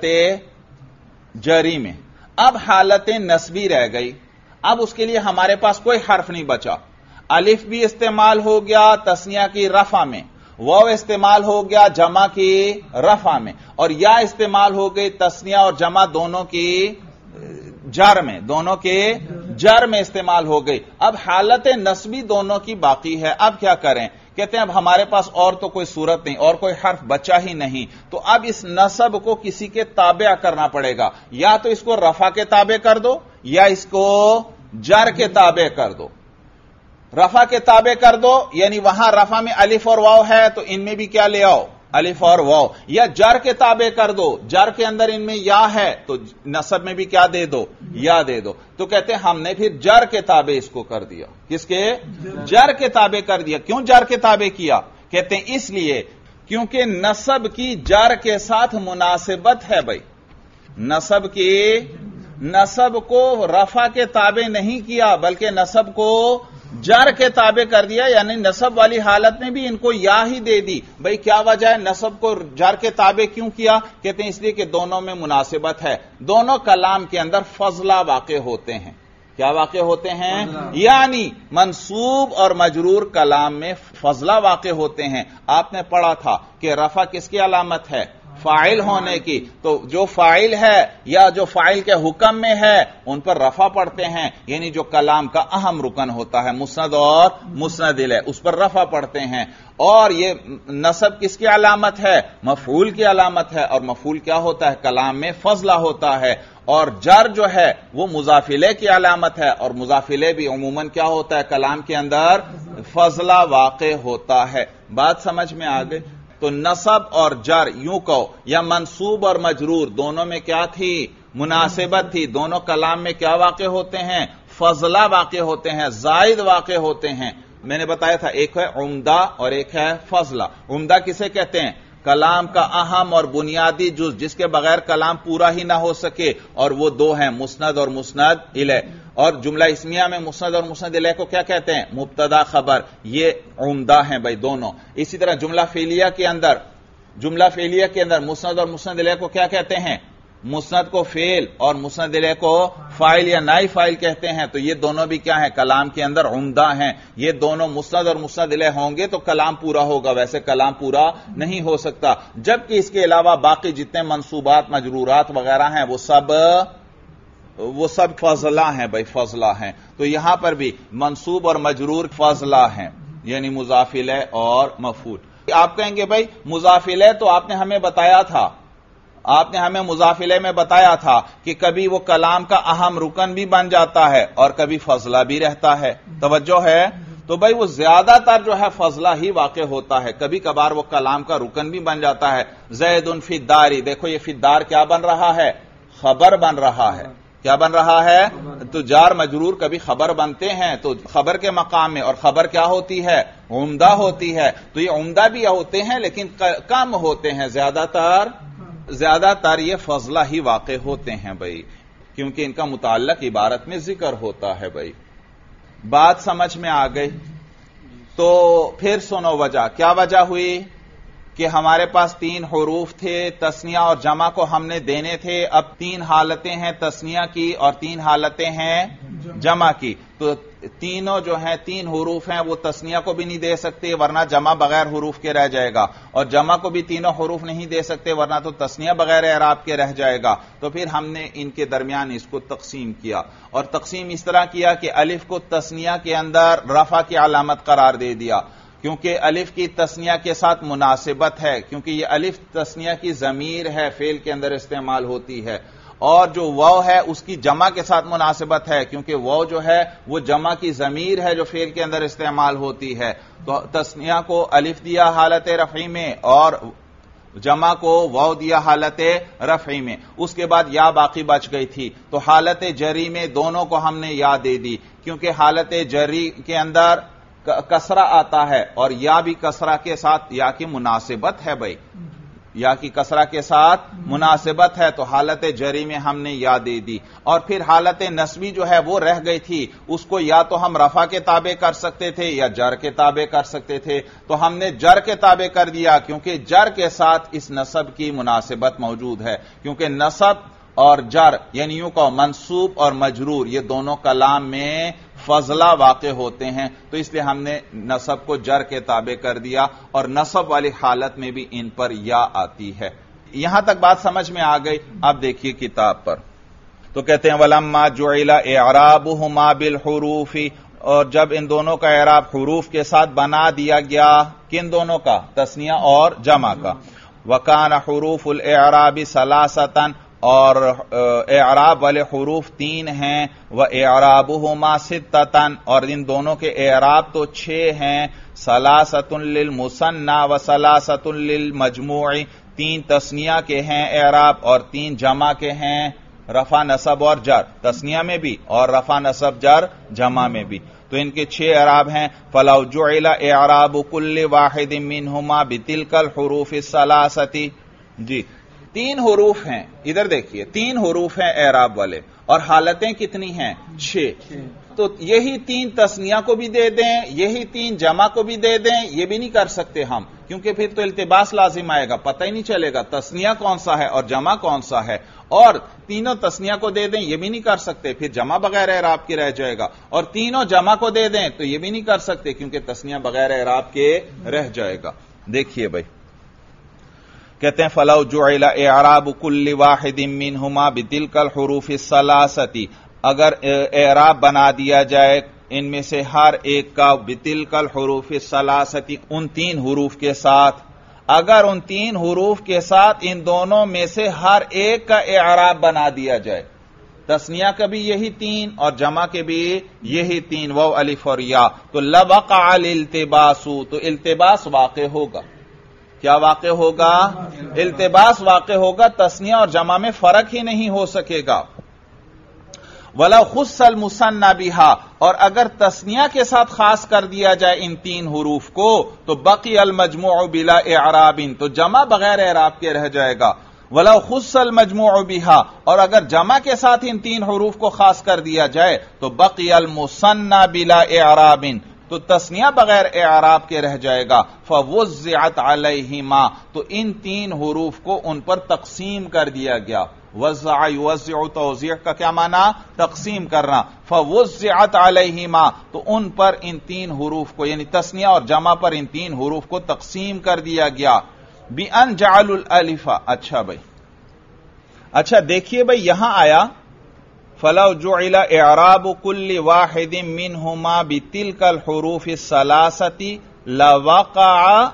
S1: جری میں. اب حالت نسبی رہ گئی. اب اس کے لیے ہمارے پاس کوئی حرف نہیں بچا. الف بھی استعمال ہو گیا تثنیہ کی رفع میں, واو استعمال ہو گیا جمع کی رفع میں, اور یا استعمال ہو گئی تثنیہ اور جمع دونوں کی جر میں, دونوں کے جر میں استعمال ہو گئی. اب حالت نسبی دونوں کی باقی ہے. اب کیا کریں, کہتے ہیں اب ہمارے پاس اور تو کوئی صورت نہیں, اور کوئی حرف بچا ہی نہیں, تو اب اس نسب کو کسی کے تابع کرنا پڑے گا. یا تو اس کو رفع کے تابع کر دو, یا اس کو جر کے تابع کر دو. رفع کے تابع کر دو یعنی وہاں رفع میں الف اور واو ہے تو ان میں بھی کیا لے آؤ, الف اور واو. یا جر کے تابع کر دو, جر کے اندر ان میں یا ہے تو نصب میں بھی کیا دے دو, یا دے دو. تو کہتے ہیں ہم نے پھر جر کے تابع اس کو کر دیا. کس کے, جر کے تابع کر دیا. کیوں جر کے تابع کیا, کہتے ہیں اس لیے کیونکہ نصب کی جر کے ساتھ مناسبت ہے بھائی. نصب کی, نصب کو رفع کے تابع نہیں کیا بلکہ نصب کو جر کے تابع کر دیا, یعنی نصب والی حالت میں بھی ان کو یا ہی دے دی. بھئی کیا وجہ ہے نصب کو جر کے تابع کیوں کیا, کہتے ہیں اس لیے کہ دونوں میں مناسبت ہے. دونوں کلام کے اندر فضلہ واقع ہوتے ہیں. کیا واقع ہوتے ہیں, یعنی منصوب اور مجرور کلام میں فضلہ واقع ہوتے ہیں. آپ نے پڑھا تھا کہ رفع کس کی علامت ہے, فاعل ہونے کی. تو جو فاعل ہے یا جو فاعل کے حکم میں ہے ان پر رفع پڑھتے ہیں, یعنی جو کلام کا اہم رکن ہوتا ہے مسند اور مسند الیہ اس پر رفع پڑھتے ہیں. اور یہ نصب کس کی علامت ہے, مفعول کی علامت ہے. اور مفعول کیا ہوتا ہے, کلام میں فضلہ ہوتا ہے. اور جر جو ہے وہ مضاف الیہ کی علامت ہے, اور مضاف الیہ بھی عموماً کیا ہوتا ہے, کلام کے اندر فضلہ واقع ہوتا ہے. بات سمجھ میں آ گئی. تو نصب اور جر یوں کہو یا منصوب اور مجرور دونوں میں کیا تھی, مناسبت تھی. دونوں کلام میں کیا واقع ہوتے ہیں, فضلہ واقع ہوتے ہیں, زائد واقع ہوتے ہیں. میں نے بتایا تھا ایک ہے عمدہ اور ایک ہے فضلہ. عمدہ کسے کہتے ہیں, کلام کا اہم اور بنیادی جز جس کے بغیر کلام پورا ہی نہ ہو سکے, اور وہ دو ہیں مسند اور مسند الیہ. اور جملہ اسمیہ میں مسند اور مسند الیہ کو کیا کہتے ہیں, مبتدا خبر. یہ عمدہ ہیں بھائی دونوں. اسی طرح جملہ فعلیہ کے اندر, جملہ فعلیہ کے اندر مسند اور مسند الیہ کو کیا کہتے ہیں, مسند کو فعل اور مسند الیہ کو فاعل یا نائب فاعل کہتے ہیں. تو یہ دونوں بھی کیا ہیں, کلام کے اندر عمدہ ہیں. یہ دونوں مسند اور مسند الیہ ہوں گے تو کلام پورا ہوگا, ویسے کلام پورا نہیں ہو سکتا. جبکہ اس کے علاوہ باقی جتنے منصوبات مجرورات وغیرہ ہیں وہ سب وہ سب فضلہ ہیں بھائی, فضلہ ہیں. تو یہاں پر بھی منصوب اور مجرور فضلہ ہیں, یعنی مضاف الیہ اور مفعول. آپ کہیں گے بھائی مضاف الیہ تو آپ نے ہمیں بتایا تھا, آپ نے ہمیں مضاف الیہ میں بتایا تھا کہ کبھی وہ کلام کا اہم رکن بھی بن جاتا ہے اور کبھی فضلہ بھی رہتا ہے. توجہ ہے. تو بھائی وہ زیادہ تر جو ہے فضلہ ہی واقع ہوتا ہے, کبھی کبھار وہ کلام کا رکن بھی بن جاتا ہے. زید فی الدار, دیکھو یہ فی الدار کیا بن رہا ہے, خبر بن رہا ہے. کیا بن رہا ہے؟ تو جار مجرور کبھی خبر بنتے ہیں تو خبر کے مقام میں، اور خبر کیا ہوتی ہے؟ عمدہ ہوتی ہے. تو یہ عمدہ بھی ہوتے ہیں لیکن کم ہوتے ہیں، زیادہ تر زیادہ تر یہ فضلہ ہی واقع ہوتے ہیں بھائی، کیونکہ ان کا متعلق عبارت میں ذکر ہوتا ہے بھائی. بات سمجھ میں آ گئی؟ تو پھر سنو وجہ. کیا وجہ ہوئی؟ کہ ہمارے پاس تین حروف تھے، تثنیہ اور جمع کو ہم نے دینے تھے. اب تین حالتیں ہیں تثنیہ کی اور تین حالتیں ہیں جمع کی. تو تینوں جو ہیں تین حروف ہیں وہ تثنیہ کو بھی نہیں دے سکتے ورنہ جمع بغیر حروف کے رہ جائے گا، اور جمع کو بھی تینوں حروف نہیں دے سکتے ورنہ تو تثنیہ بغیر اعراب کے رہ جائے گا. تو پھر ہم نے ان کے درمیان اس کو تقسیم کیا، اور تقسیم اس طرح کیا کہ الف کو تثنیہ کے اندر رفع کی علامت قرار دے دیا، کیونکہ الف کی تثنیہ کے ساتھ مناسبت ہے، کیونکہ یہ الف تثنیہ کی ضمیر ہے، فعل کے اندر استعمال ہوتی ہے. اور جو واو ہے اس کی جمع کے ساتھ مناسبت ہے، کیونکہ واو جو ہے وہ جمع کی ضمیر ہے جو فعل کے اندر استعمال ہوتی ہے. تو تثنیہ کو الف دیا حالت رفعی میں اور جمع کو واو دیا حالت رفعی میں. اس کے بعد یا باقی بچ گئی تھی، تو حالت جری میں دونوں کو ہم نے یا دے دی، کیونکہ حالت جری کے اندر کسرہ آتا ہے اور یا بھی کسرہ کے ساتھ یا کی مناسبت ہے بھائی، یا کی کسرہ کے ساتھ مناسبت ہے، تو حالت جری میں ہم نے یا دے دی. اور پھر حالت نسبی جو ہے وہ رہ گئی تھی، اس کو یا تو ہم رفع کے تابع کر سکتے تھے یا جر کے تابع کر سکتے تھے، تو ہم نے جر کے تابع کر دیا، کیونکہ جر کے ساتھ اس نسب کی مناسبت موجود ہے. کیونکہ نسب اور جر یعنی یوں کہ منصوب اور مجرور یہ دونوں کلام میں فضلہ واقع ہوتے ہیں، تو اس لیے ہم نے نصب کو جر کے تابع کر دیا، اور نصب والی حالت میں بھی ان پر یا آتی ہے. یہاں تک بات سمجھ میں آ گئی؟ اب دیکھیے کتاب پر. تو کہتے ہیں وَلَمَّا جُعِلَ إِعْرَابُهُمَا بِالْحُرُوفِ، اور جب ان دونوں کا اعراب حروف کے ساتھ بنا دیا گیا. کن دونوں کا؟ تثنیہ اور جمع کا. وَكَانَ حُرُوفُ الْإِعْرَابِ ثَلَاثَةً، اور اعراب والے حروف تین ہیں. وَإِعْرَابُهُمَا سِتَّةً، اور ان دونوں کے اعراب تو چھ ہیں. ثَلَاثَةٌ لِلْمُثَنَّى وَثَلَاثَةٌ لِلْمَجْمُوعِ، تین تثنیہ کے ہیں اعراب اور تین جمع کے ہیں رفع نصب اور جر، تثنیہ میں بھی اور رفع نصب جر جمع میں بھی. تو ان کے چھ اعراب ہیں. فَلَوْ جُعِلَ إِعْرَابُ كُلِّ وَاحِدٍ مِّنْهُمَا بِتِلْكَ الْحُرُوفِ الثَّلَاثَةِ. جی تین حروف ہیں، ادھر دیکھیے تین حروف ہیں اعراب والے، اور حالتیں کتنی ہیں؟ چھ. تو یہی تین تثنیہ کو بھی دے دیں، یہی تین جمع کو بھی دے دیں، یہ بھی نہیں کر سکتے ہم، کیونکہ پھر تو التباس لازم آئے گا، پتہ ہی نہیں چلے گا تثنیہ کون سا ہے اور جمع کون سا ہے. اور تینوں تثنیہ کو دے دیں یہ بھی نہیں کر سکتے، پھر جمع بغیر اعراب کے رہ جائے گا. اور تینوں جمع کو دے دیں تو یہ بھی نہیں کر سکتے، کیونکہ تثنیہ بغیر اعراب کے رہ جائے گا. دیکھیے بھائی کہتے ہیں فَلَوْ جُعِلَ إِعْرَابُ كُلِّ وَاحِدٍ مِّنْهُمَا بِتِلْكَ الْحُرُوفِ الثَّلَاثَةِ، اگر اعراب بنا دیا جائے ان میں سے ہر ایک کا بِتِلْكَ الْحُرُوفِ الثَّلَاثَةِ، ان تین حروف کے ساتھ، اگر ان تین حروف کے ساتھ ان دونوں میں سے ہر ایک کا اعراب بنا دیا جائے، تثنیہ کا بھی یہی تین اور جمع کے بھی یہی تین، واو الف اور یا، تو لَوَقَعَ الْالْتِبَاسُ، تو التباس واقع ہوگا. کیا واقع ہوگا؟ التباس واقع ہوگا، تثنیہ اور جمع میں فرق ہی نہیں ہو سکے گا. وَلَوْ خُصَّ الْمُثَنَّى بِهَا، اور اگر تثنیہ کے ساتھ خاص کر دیا جائے ان تین حروف کو تو بقی المجموع بلا اعراب، تو جمع بغیر اعراب کے رہ جائے گا. وَلَوْ خُصَّ الْمَجْمُوعُ بِهَا، اور اگر جمع کے ساتھ ان تین حروف کو خاص کر دیا جائے تو بقی المثنى بلا اعراب، تو تثنیہ بغیر اعراب کے رہ جائے گا. فَوُزِّعَتْ عَلَيْهِمَا، تو ان تین حروف کو ان پر تقسیم کر دیا گیا. وزع یوزع توزیع کا کیا معنی؟ تقسیم کرنا. فَوُزِّعَتْ عَلَيْهِمَا، تو ان پر ان تین حروف کو یعنی تثنیہ اور جمع پر ان تین حروف کو تقسیم کر دیا گیا. بِأَنْ جَعَلُوا الْأَلِفَ، اچھا بھائی اچھا دیکھیے بھائی یہاں آیا فَلَوْ جُعِلَ إِعْرَابُ كُلِّ وَاحِدٍ مِّنْهُمَا بِتِلْكَ الْحُرُوفِ الثَّلَاثَةِ لَوَقَعَ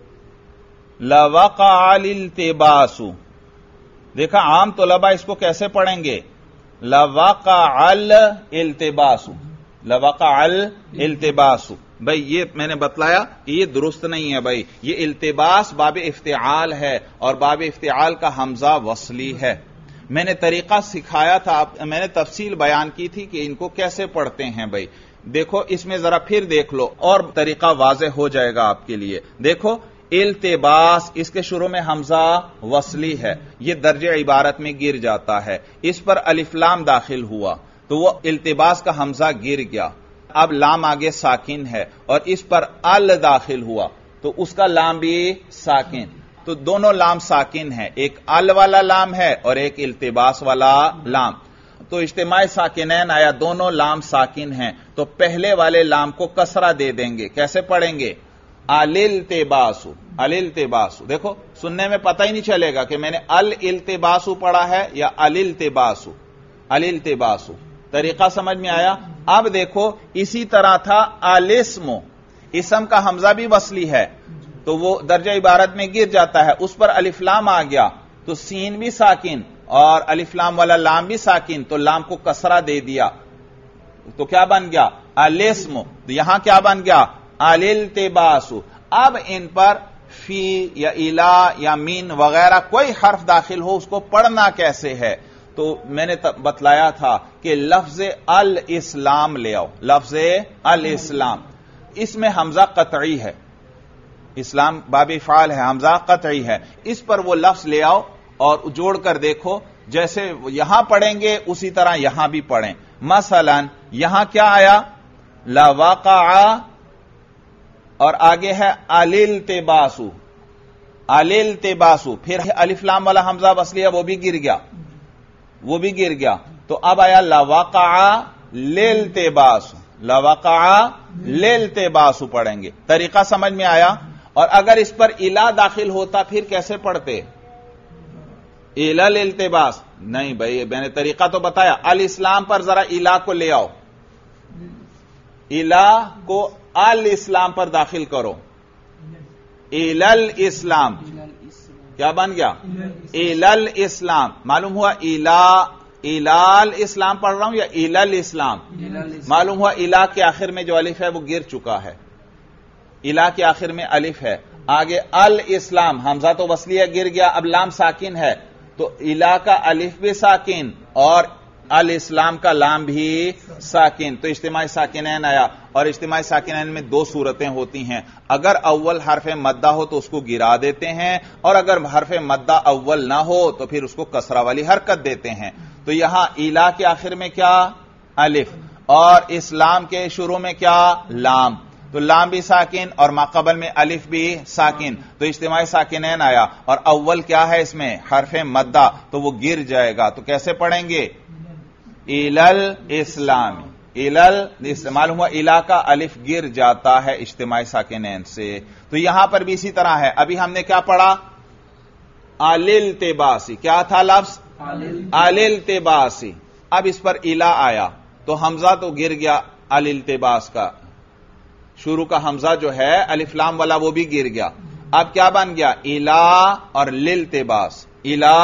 S1: لَوَقَعَ الْالْتِبَاسُ. دیکھا عام طلباء اس کو کیسے پڑھیں گے؟ لَوَقَعَ الْالْتِبَاسُ، لَوَقَعَ الْالْتِبَاسُ. بھائی یہ میں نے بتلایا کہ یہ درست نہیں ہے بھائی، یہ التباس باب افتعال ہے اور باب افتعال کا حمزہ وصلی ہے. میں نے طریقہ سکھایا تھا، میں نے تفصیل بیان کی تھی کہ ان کو کیسے پڑھتے ہیں بھائی. دیکھو اس میں ذرا پھر دیکھ لو اور طریقہ واضح ہو جائے گا آپ کے لیے. دیکھو التباس، اس کے شروع میں حمزہ وصلی ہے، یہ درجہ عبارت میں گر جاتا ہے، اس پر الف لام داخل ہوا تو وہ التباس کا حمزہ گر گیا. اب لام آگے ساکن ہے اور اس پر ال داخل ہوا تو اس کا لام بھی ساکن، تو دونوں لام ساکن ہیں، ایک ال والا لام ہے اور ایک التباس والا لام. تو اجتماع ساکنین آیا، دونوں لام ساکن ہیں، تو پہلے والے لام کو کسرہ دے دیں گے. کیسے پڑھیں گے؟ الالتباسو، الالتباسو. دیکھو سننے میں پتہ ہی نہیں چلے گا کہ میں نے الالتباسو پڑھا ہے یا الالتباسو. الالتباسو طریقہ سمجھ میں آیا؟ اب دیکھو اسی طرح تھا الاسمو، اسم کا حمزہ بھی وصلی ہے تو وہ درجہ عبارت میں گر جاتا ہے، اس پر الف لام آ گیا تو سین بھی ساکن اور الف لام والا لام بھی ساکن، تو لام کو کسرہ دے دیا تو کیا بن گیا؟ الاسمو. تو یہاں کیا بن گیا؟ الالتباسو. اب ان پر فی یا الا یا مین وغیرہ کوئی حرف داخل ہو، اس کو پڑھنا کیسے ہے؟ تو میں نے بتلایا تھا کہ لفظ الاسلام لے آؤ، لفظ الاسلام، اس میں حمزہ قطعی ہے، اسلام باب فعال ہے، حمزہ قطعی ہے، اس پر وہ لفظ لے آؤ اور جوڑ کر دیکھو، جیسے یہاں پڑھیں گے اسی طرح یہاں بھی پڑھیں. مثلا یہاں کیا آیا؟ لوقع اور آگے ہے الالتباسو، الالتباسو، پھر الف لام والا حمزہ وصلی ہے وہ بھی گر گیا، وہ بھی گر گیا. تو اب آیا لوقع للتباسو، لوقع للتباسو پڑھیں گے. طریقہ سمجھ میں آیا؟ اور اگر اس پر الا داخل ہوتا پھر کیسے پڑھتے؟ الا الالتباس نہیں بھائی، میں نے طریقہ تو بتایا. الاسلام پر ذرا الا کو لے آؤ، الا کو الاسلام پر داخل کرو، الالاسلام کیا بن گیا؟ الالاسلام. معلوم ہوا الا الال اسلام پڑھ رہا ہوں یا الالاسلام؟ معلوم ہوا الا کے آخر میں جو الف ہے وہ گر چکا ہے، الا کے آخر میں الف ہے، آگے الاسلام حمزہ تو وصلیہ گر گیا، اب لام ساکن ہے تو الا کا الف بھی ساکن اور الاسلام کا لام بھی ساکن، تو اجتماع ساکنین آیا. اور اجتماع ساکنین میں دو صورتیں ہوتی ہیں، اگر اول حرف مدہ ہو تو اس کو گرا دیتے ہیں، اور اگر حرف مدہ اول نہ ہو تو پھر اس کو کسرہ والی حرکت دیتے ہیں. تو یہاں الا کے آخر میں کیا؟ الف، اور اسلام کے شروع میں کیا؟ لام، تو لام بھی ساکن اور ماقبل میں الف بھی ساکن، تو اجتماع ساکنین آیا. اور اول کیا ہے اس میں؟ حرف مدہ، تو وہ گر جائے گا. تو کیسے پڑھیں گے؟ الال اسلام، الال استعمال ہوا، الا کا الف گر جاتا ہے اجتماع ساکنین سے. تو یہاں پر بھی اسی طرح ہے. ابھی ہم نے کیا پڑھا؟ الالتباسی، کیا تھا لفظ؟ الالتباسی. اب اس پر الا آیا تو حمزہ تو گر گیا، الالتباس کا شروع کا حمزہ جو ہے الف لام والا وہ بھی گر گیا. اب کیا بن گیا؟ الا اور للتباس، الا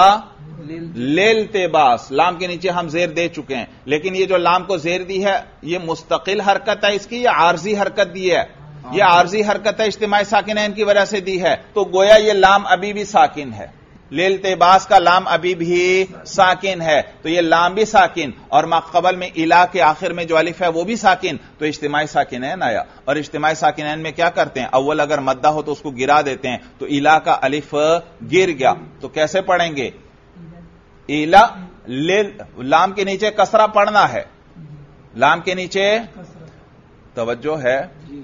S1: للتباس. لام کے نیچے ہم زیر دے چکے ہیں، لیکن یہ جو لام کو زیر دی ہے یہ مستقل حرکت ہے اس کی یا عارضی حرکت دی ہے؟ یہ عارضی حرکت ہے، اجتماع ساکنین کی وجہ سے دی ہے. تو گویا یہ لام ابھی بھی ساکن ہے، للتباس کا لام ابھی بھی ساکن ہے، تو یہ لام بھی ساکن اور ماقبل میں الا کے آخر میں جو الف ہے وہ بھی ساکن، تو اجتماع ساکنین آیا. اور اجتماع ساکنین میں کیا کرتے ہیں؟ اول اگر مدہ ہو تو اس کو گرا دیتے ہیں، تو الا کا الف گر گیا. تو کیسے پڑھیں گے؟ الا لام کے نیچے کسرہ پڑھنا ہے، لام کے نیچے توجہ ہے.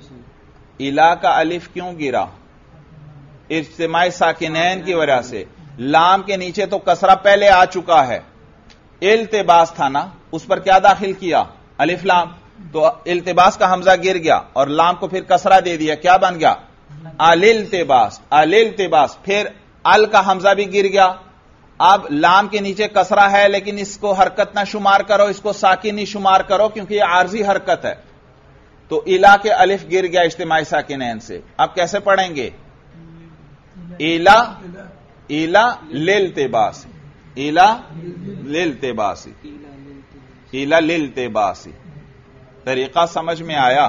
S1: الا کا الف کیوں گرا؟ اجتماع ساکنین کی وجہ سے. لام کے نیچے تو کسرہ پہلے آ چکا ہے، التباس تھا نا، اس پر کیا داخل کیا؟ الف لام، تو التباس کا حمزہ گر گیا اور لام کو پھر کسرہ دے دیا، کیا بن گیا؟ الالتباس، الالتباس. پھر ال کا حمزہ بھی گر گیا. اب لام کے نیچے کسرہ ہے لیکن اس کو حرکت نہ شمار کرو، اس کو ساکن ہی شمار کرو کیونکہ یہ عارضی حرکت ہے. تو الا کے الف گر گیا اجتماع ساکنین سے. اب کیسے پڑھیں گے؟ الا الا للتباس، الا للتباس، الا للتباس. طریقہ سمجھ میں آیا؟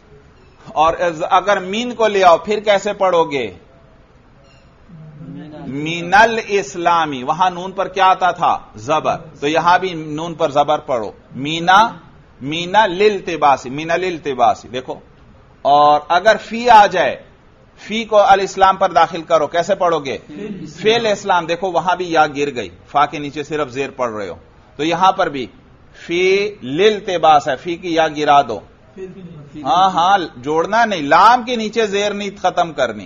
S1: اور اگر مین کو لے آؤ پھر کیسے پڑھو گے؟ من الاسلامی، وہاں نون پر کیا آتا تھا؟ زبر، تو یہاں بھی نون پر زبر پڑھو، مینا مینا للتباسی، مینا للتباسی، دیکھو. اور اگر فی آ جائے، فی کو الاسلام پر داخل کرو، کیسے پڑھو گے؟ فی الاسلام. دیکھو وہاں بھی یا گر گئی، فا کے نیچے صرف زیر پڑھ رہے ہو، تو یہاں پر بھی فی للتباس ہے، فی کی یا گرا دو. ہاں ہاں جوڑنا نہیں، لام کے نیچے زیر نہیں ختم کرنی،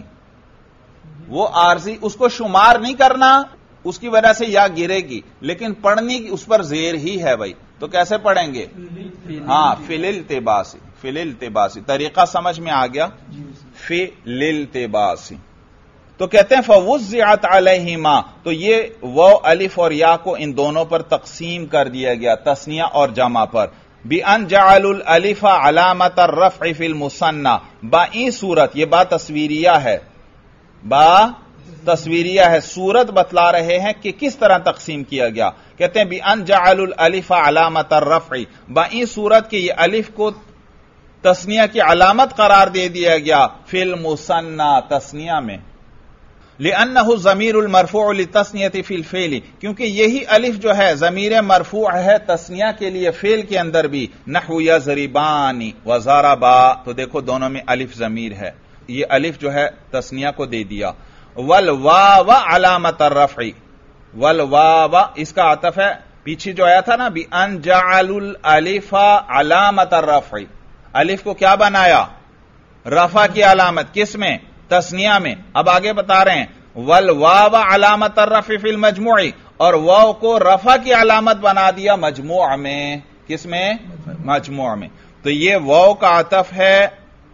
S1: وہ عارضی، اس کو شمار نہیں کرنا، اس کی وجہ سے یا گرے گی، لیکن پڑھنی اس پر زیر ہی ہے بھائی، تو کیسے پڑھیں گے؟ ہاں فی للتباسی، فی للتباسی. طریقہ سمجھ میں آ گیا؟ فی للتباسی. تو کہتے ہیں فوزعت علیہما، تو یہ وہ الف اور یا کو ان دونوں پر تقسیم کر دیا گیا، تثنیہ اور جمع پر. بِأَنْ جَعَلُوا الْأَلِفَ عَلَامَةَ الرَّفْعِ فِي الْمُثَنَّى، با این صورت، یہ با تصویریہ ہے، با تصویریہ ہے، صورت بتلا رہے ہیں کہ کس طرح تقسیم کیا گیا. کہتے ہیں بِأَنْ جَعَلُوا الْأَلِفَ عَلَامَةَ الرَّفْعِ، با این صورت کہ یہ الف کو تثنیہ کی علامت قرار دے دیا گیا، فی المثنى، تثنیہ میں. لِأَنَّهُ ضمیر المرفوع للتثنیۃ فی الفعل، کیونکہ یہی الف جو ہے ضمیر مرفوع ہے تثنیہ کے لیے فعل کے اندر بھی. نحو یضربان وضربا، تو دیکھو دونوں میں الف ضمیر ہے، یہ الف جو ہے تثنیہ کو دے دیا. والواو علامت الرفع، والواو اس کا عطف ہے، پیچھے جو آیا تھا نا بِأَنْ جَعَلُوا الْأَلِفَ عَلَامَةَ الرَّفْعِ، الف کو کیا بنایا؟ رفع کی علامت. کس میں؟ تثنیہ میں. اب آگے بتا رہے ہیں والواو علامت الرفع فی المجموع، اور واو کو رفع کی علامت بنا دیا مجموع میں. کس میں؟ مجموع میں. تو یہ واو کا عطف ہے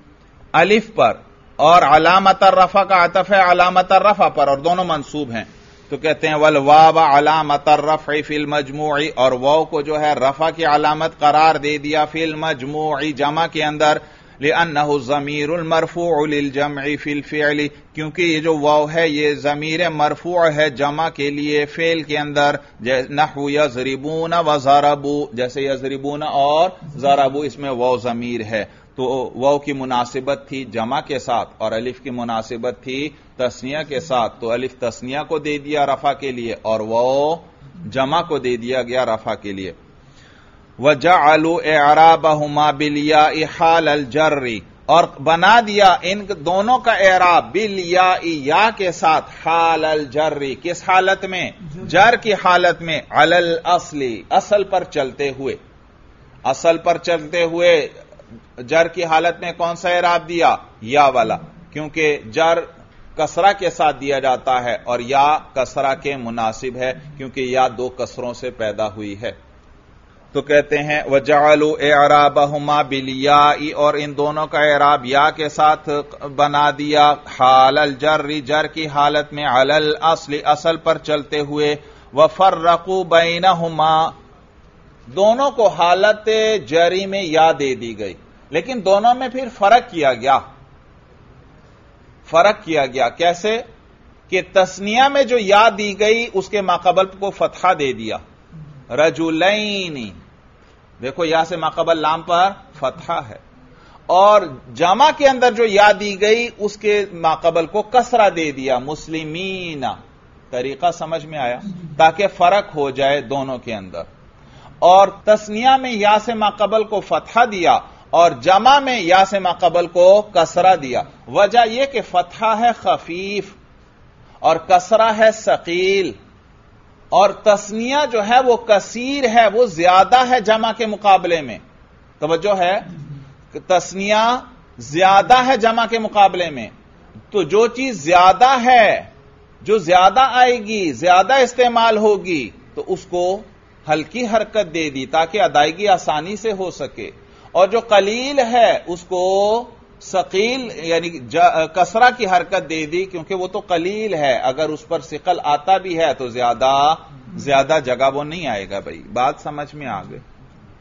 S1: الف پر، اور علامت الرفع کا عطف ہے علامت الرفع پر، اور دونوں منصوب ہیں. تو کہتے ہیں والواو علامت الرفع فی المجموع، اور واو کو جو ہے رفع کی علامت قرار دے دیا فی المجموع، جمع کے اندر. لِأَنَّهُ ضمیر المرفوع للجمع فی الفعل، کیونکہ یہ جو واو ہے یہ ضمیر مرفوع ہے جمع کے لیے فعل کے اندر. نحو یضربون وضربوا، جیسے یضربون اور ضربوا، اس میں واو ضمیر ہے. تو واو کی مناسبت تھی جمع کے ساتھ، اور الف کی مناسبت تھی تثنیہ کے ساتھ، تو الف تثنیہ کو دے دیا رفع کے لیے، اور واو جمع کو دے دیا گیا رفع کے لیے. وَجَعَلُوا إِعْرَابَهُمَا بِالْيَاءِ حَالَ الْجَرِّ، اور بنا دیا ان دونوں کا اعراب بالیاء، یا کے ساتھ، حال الجر، کس حالت میں؟ جر کی حالت میں. علی الاصل، اصل پر چلتے ہوئے، اصل پر چلتے ہوئے جر کی حالت میں کون سا اعراب دیا؟ یا والا، کیونکہ جر کسرہ کے ساتھ دیا جاتا ہے، اور یا کسرہ کے مناسب ہے، کیونکہ یا دو کسروں سے پیدا ہوئی ہے. تو کہتے ہیں وَجَعَلُوا إِعْرَابَهُمَا بِالْيَاءِ، اور ان دونوں کا اعراب یا کے ساتھ بنا دیا، حال الجر، جر کی حالت میں، علی الاصل، اصل پر چلتے ہوئے. وَفَرَّقُوا بَيْنَهُمَا، دونوں کو حالت جری میں یا دے دی گئی، لیکن دونوں میں پھر فرق کیا گیا. فرق کیا گیا کیسے؟ کہ تثنیہ میں جو یا دی گئی اس کے ماقبل کو فتحہ دے دیا، رجلین، دیکھو یا سے ماقبل لام پر فتحہ ہے، اور جمع کے اندر جو یا دی گئی اس کے ماقبل کو کسرہ دے دیا، مسلمین. طریقہ سمجھ میں آیا؟ تاکہ فرق ہو جائے دونوں کے اندر. اور تثنیہ میں یا سے ماقبل کو فتحہ دیا، اور جمع میں یا سے ماقبل کو کسرہ دیا. وجہ یہ کہ فتحہ ہے خفیف اور کسرہ ہے ثقیل، اور تثنیہ جو ہے وہ کثیر ہے، وہ زیادہ ہے جمع کے مقابلے میں. توجہ ہے، تثنیہ زیادہ ہے جمع کے مقابلے میں. تو جو چیز زیادہ ہے، جو زیادہ آئے گی، زیادہ استعمال ہوگی، تو اس کو ہلکی حرکت دے دی تاکہ ادائیگی آسانی سے ہو سکے. اور جو قلیل ہے اس کو ثقیل یعنی کسرہ کی حرکت دے دی، کیونکہ وہ تو قلیل ہے، اگر اس پر ثقل آتا بھی ہے تو زیادہ زیادہ جگہ وہ نہیں آئے گا. بھائی بات سمجھ میں آ گئی؟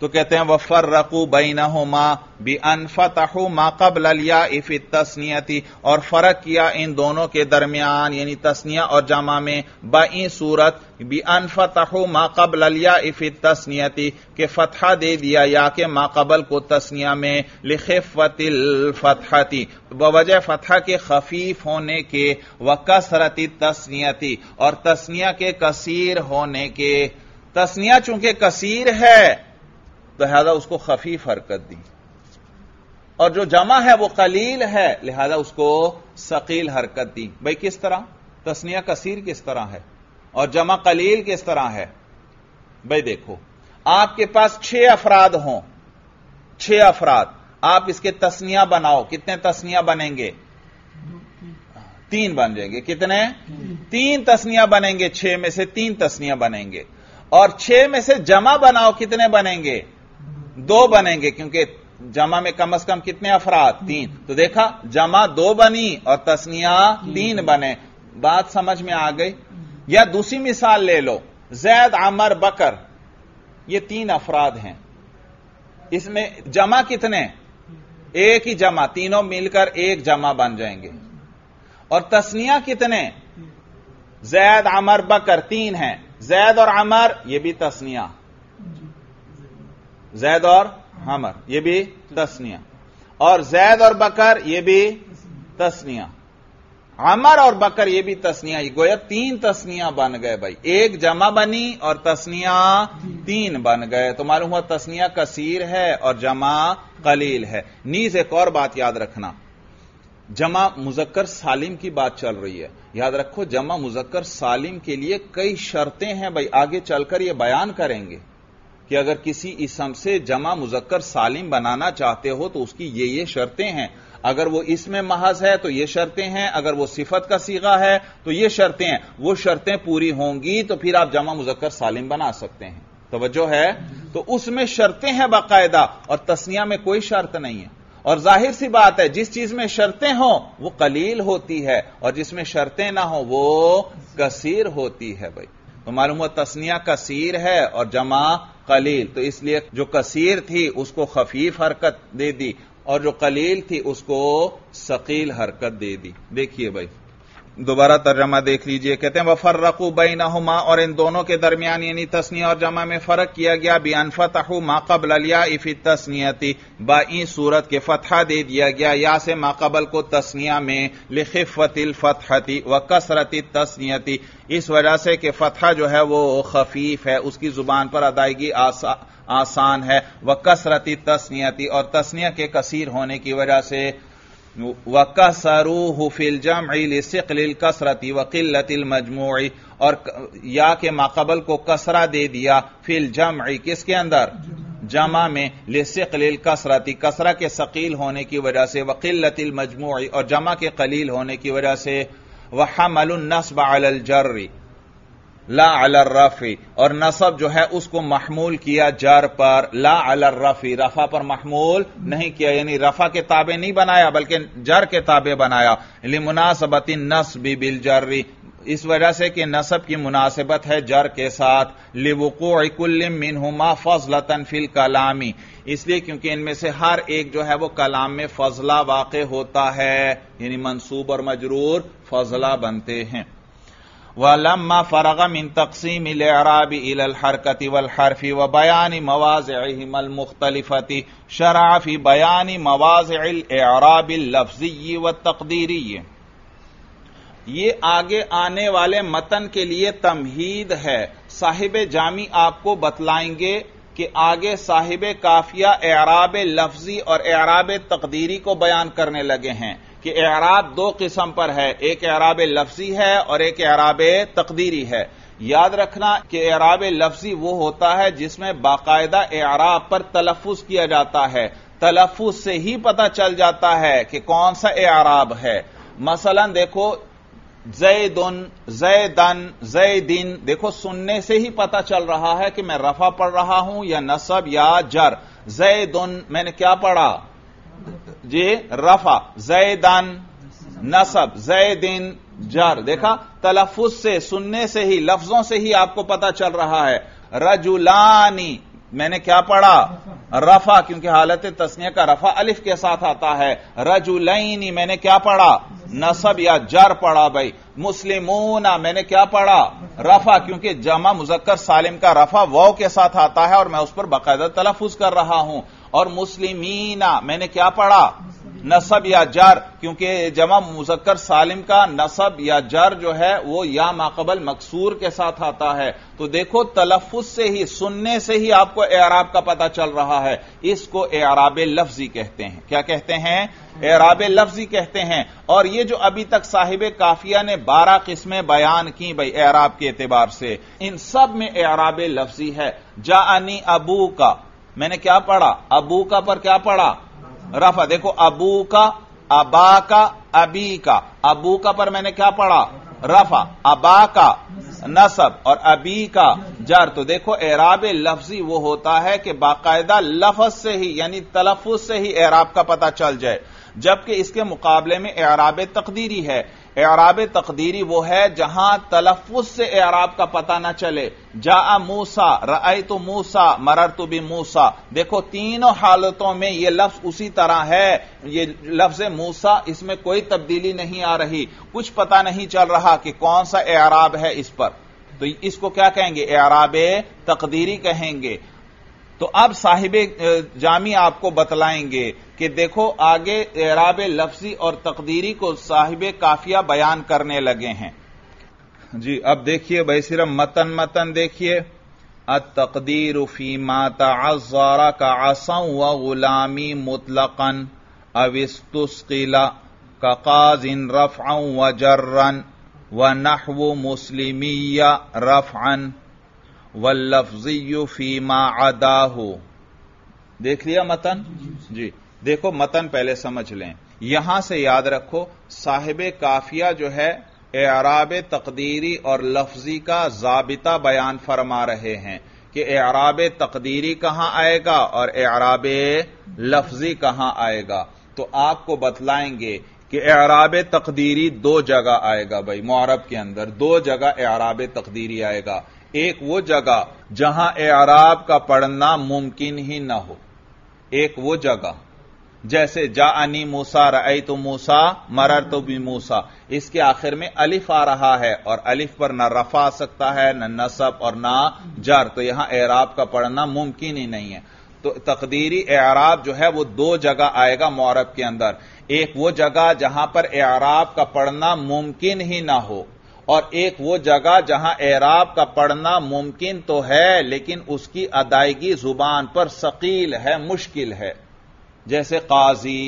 S1: تو کہتے ہیں وفرقوا بینہما بان فتحوا ما قبل الیاء فی التثنیۃ، اور فرق کیا ان دونوں کے درمیان یعنی تثنیہ اور جمع میں بائیں صورت بان فتحوا ما قبل الیاء فی التثنیۃ، کہ فتحہ دے دیا یا کہ ما قبل کو تثنیہ میں لخفت الفتحۃ، بوجہ فتحہ کے خفیف ہونے کے، وکثرت التثنیۃ، اور تثنیہ کے کثیر ہونے کے۔ تثنیہ چونکہ کثیر ہے تو لہذا اس کو خفیف حرکت دی، اور جو جمع ہے وہ قلیل ہے لہذا اس کو ثقیل حرکت دی۔ بھئی کس طرح؟ تثنیہ کثیر کس طرح ہے اور جمع قلیل کس طرح ہے؟ بھئی دیکھو، آپ کے پاس چھ افراد ہوں، چھ افراد، آپ اس کے تثنیہ بناؤ، کتنے تثنیہ بنیں گے؟ تین بن جائیں گے۔ کتنے؟ تین تثنیہ بنیں گے، چھ میں سے تین تثنیہ بنیں گے، اور چھ میں سے جمع بناؤ، کتنے بنیں گے؟ دو بنیں گے، کیونکہ جمع میں کم از کم کتنے افراد؟ تین۔ تو دیکھا، جمع دو بنی اور تثنیہ تین بنے۔ بات سمجھ میں آ گئی؟ یا دوسری مثال لے لو، زید، عمر، بکر، یہ تین افراد ہیں، اس میں جمع کتنے؟ ایک ہی جمع، تینوں مل کر ایک جمع بن جائیں گے، اور تثنیہ کتنے؟ زید، عمر، بکر، تین ہیں، زید اور عمر یہ بھی تثنیہ، زید اور عمر یہ بھی تثنیہ، اور زید اور بکر یہ بھی تثنیہ، عمر اور بکر یہ بھی تثنیہ، گویا تین تثنیہ بن گئے بھائی، ایک جمع بنی اور تثنیہ تین بن گئے، تو معلوم ہوا تثنیہ کثیر ہے اور جمع قلیل ہے۔ نیز ایک اور بات یاد رکھنا، جمع مذکر سالم کی بات چل رہی ہے، یاد رکھو جمع مذکر سالم کے لیے کئی شرطیں ہیں بھائی، آگے چل کر یہ بیان کریں گے کہ اگر کسی اسم سے جمع مذکر سالم بنانا چاہتے ہو تو اس کی یہ یہ شرطیں ہیں، اگر وہ اسم محض ہے تو یہ شرطیں ہیں، اگر وہ صفت کا صیغہ ہے تو یہ شرطیں ہیں، وہ شرطیں پوری ہوں گی تو پھر آپ جمع مذکر سالم بنا سکتے ہیں۔ توجہ ہے؟ تو اس میں شرطیں ہیں باقاعدہ، اور تثنیہ میں کوئی شرط نہیں ہے، اور ظاہر سی بات ہے جس چیز میں شرطیں ہوں وہ قلیل ہوتی ہے، اور جس میں شرطیں نہ ہوں وہ کثیر ہوتی ہے بھائی۔ تو معلوم ہوا تثنیہ کثیر ہے اور جمع قلیل، تو اس لیے جو کثیر تھی اس کو خفیف حرکت دے دی، اور جو قلیل تھی اس کو ثقیل حرکت دے دی۔ دیکھیے بھائی دوبارہ ترجمہ دیکھ لیجئے، کہتے ہیں وَفَرَّقُوا بَيْنَهُمَا، اور ان دونوں کے درمیان یعنی تثنیہ اور جمع میں فرق کیا گیا، بِأَنْ فَتَحُوا مَا قَبْلَ الْيَاءِ فِي التَّثْنِيَةِ، بائیں صورت کے فتحہ دے دیا گیا یا سے ما قبل کو تثنیہ میں، لِخِفَّةِ الْفَتْحَةِ وَكَثْرَةِ التَّثْنِيَةِ، اس وجہ سے کہ فتحہ جو ہے وہ خفیف ہے، اس کی زبان پر ادائیگی آسان آسان ہے، وَكَثْرَةِ التَّثْنِيَةِ، اور تثنیہ کے کثیر ہونے کی وجہ سے، وَكَسَرُوهُ فِي الْجَمْعِ لِثِقْلِ الْكَسْرَةِ وَقِلَّةِ الْمَجْمُوعِ، اور یا کے ماقبل کو کسرہ دے دیا، فی الجمع کس کے اندر؟ جمع میں، لِثِقْلِ الْكَسْرَةِ کسرہ کے ثقیل ہونے کی وجہ سے، وَقِلَّةِ الْمَجْمُوعِ اور جمع کے قلیل ہونے کی وجہ سے، وَحَمَلُ النَّصْبَ عَلَى الْجَرِّ لا علی الرفع، اور نصب جو ہے اس کو محمول کیا جر پر، لا علی الرفع رفع پر محمول نہیں کیا، یعنی رفع کے تابع نہیں بنایا بلکہ جر کے تابع بنایا، لمناسبت النصب بالجر، اس وجہ سے کہ نصب کی مناسبت ہے جر کے ساتھ، لوقوع کل منہما فضلۃ فی الکلام، اس لیے کیونکہ ان میں سے ہر ایک جو ہے وہ کلام میں فضلہ واقع ہوتا ہے، یعنی منصوب اور مجرور فضلہ بنتے ہیں۔ وَلَمَّا فَرَغَ مِن تَقْسِيمِ الْإِعْرَابِ إِلَى الْحَرْكَةِ وَالْحَرْفِ وَبَيَانِ مَوَاضِعِهِمَا الْمُخْتَلِفَةِ شَرَعَ فِي بَيَانِ مَوَاضِعِ الْإِعْرَابِ اللَّفْظِيِّ وَالتَّقْدِيرِيِّ، یہ آگے آنے والے متن کے لیے تمہید ہے، صاحب جامی آپ کو بتلائیں گے کہ آگے صاحب کافیہ اعراب لفظی اور اعراب تقدیری کو بیان کرنے لگے ہیں کہ اعراب دو قسم پر ہے، ایک اعراب لفظی ہے اور ایک اعراب تقدیری ہے۔ یاد رکھنا کہ اعراب لفظی وہ ہوتا ہے جس میں باقاعدہ اعراب پر تلفظ کیا جاتا ہے، تلفظ سے ہی پتہ چل جاتا ہے کہ کون سا اعراب ہے۔ مثلا دیکھو زیدن، زیدن، زیدن، دیکھو سننے سے ہی پتہ چل رہا ہے کہ میں رفع پڑھ رہا ہوں یا نصب یا جر۔ زیدن میں نے کیا پڑھا؟ جی رفع، زیدن نصب، زیدن جر، دیکھا تلفظ سے، سننے سے ہی، لفظوں سے ہی آپ کو پتہ چل رہا ہے۔ رجلانی میں نے کیا پڑھا؟ رفع، کیونکہ حالت تثنیہ کا رفع الف کے ساتھ آتا ہے۔ رجلین میں نے کیا پڑھا؟ نصب یا جر پڑھا بھائی۔ مسلمون میں نے کیا پڑھا؟ رفع، کیونکہ جمع مذکر سالم کا رفع واو کے ساتھ آتا ہے اور میں اس پر باقاعدہ تلفظ کر رہا ہوں۔ اور مسلمین میں نے کیا پڑھا؟ نصب یا جر، کیونکہ جمع مذکر سالم کا نصب یا جر جو ہے وہ یا ماقبل مکسور کے ساتھ آتا ہے۔ تو دیکھو تلفظ سے ہی، سننے سے ہی آپ کو اعراب کا پتہ چل رہا ہے۔ اس کو اعراب لفظی کہتے ہیں۔ کیا کہتے ہیں؟ اعراب لفظی کہتے ہیں۔ اور یہ جو ابھی تک صاحب کافیہ نے بارہ قسمیں بیان کی بھائی اعراب کے اعتبار سے، ان سب میں اعراب لفظی ہے۔ جاءنی ابو کا میں نے کیا پڑھا؟ ابو کا پر کیا پڑھا؟ رفع۔ دیکھو ابو کا، ابا کا، ابی کا۔ ابو کا پر میں نے کیا پڑھا؟ رفع۔ ابا کا نصب اور ابی کا جر۔ تو دیکھو اعراب لفظی وہ ہوتا ہے کہ باقاعدہ لفظ سے ہی یعنی تلفظ سے ہی اعراب کا پتہ چل جائے، جبکہ اس کے مقابلے میں اعراب تقدیری ہے۔ اعراب تقدیری وہ ہے جہاں تلفظ سے اعراب کا پتہ نہ چلے۔ جاء موسیٰ، رأیت موسیٰ، مررت بموسیٰ۔ دیکھو تینوں حالتوں میں یہ لفظ اسی طرح ہے، یہ لفظ موسیٰ اس میں کوئی تبدیلی نہیں آ رہی، کچھ پتہ نہیں چل رہا کہ کون سا اعراب ہے اس پر، تو اس کو کیا کہیں گے؟ اعراب تقدیری کہیں گے۔ تو اب صاحب جامی آپ کو بتلائیں گے کہ دیکھو آگے اعراب لفظی اور تقدیری کو صاحب کافیہ بیان کرنے لگے ہیں۔ جی اب دیکھیے بھائی صرف متن متن دیکھیے۔ التقدیر فیما تعذر کعصا وغلامی مطلقا او استثقل کقاض رفعا وجرا ونحو مسلمی رفعا واللفظی فیما عداہ۔ دیکھ لیا متن؟ جی دیکھو متن پہلے سمجھ لیں، یہاں سے یاد رکھو صاحب کافیہ جو ہے اعراب تقدیری اور لفظی کا ضابطہ بیان فرما رہے ہیں کہ اعراب تقدیری کہاں آئے گا اور اعراب لفظی کہاں آئے گا۔ تو آپ کو بتلائیں گے کہ اعراب تقدیری دو جگہ آئے گا بھائی، معرب کے اندر دو جگہ اعراب تقدیری آئے گا۔ ایک وہ جگہ جہاں اعراب کا پڑھنا ممکن ہی نہ ہو، ایک وہ جگہ جیسے جاءنی موسیٰ، رأیت موسیٰ، مررت بموسیٰ، اس کے آخر میں الف آ رہا ہے اور الف پر نہ رفع آ سکتا ہے، نہ نصب اور نہ جر، تو یہاں اعراب کا پڑھنا ممکن ہی نہیں ہے۔ تو تقدیری اعراب جو ہے وہ دو جگہ آئے گا معرب کے اندر، ایک وہ جگہ جہاں پر اعراب کا پڑھنا ممکن ہی نہ ہو، اور ایک وہ جگہ جہاں اعراب کا پڑھنا ممکن تو ہے لیکن اس کی ادائیگی زبان پر ثقیل ہے، مشکل ہے، جیسے قاضی،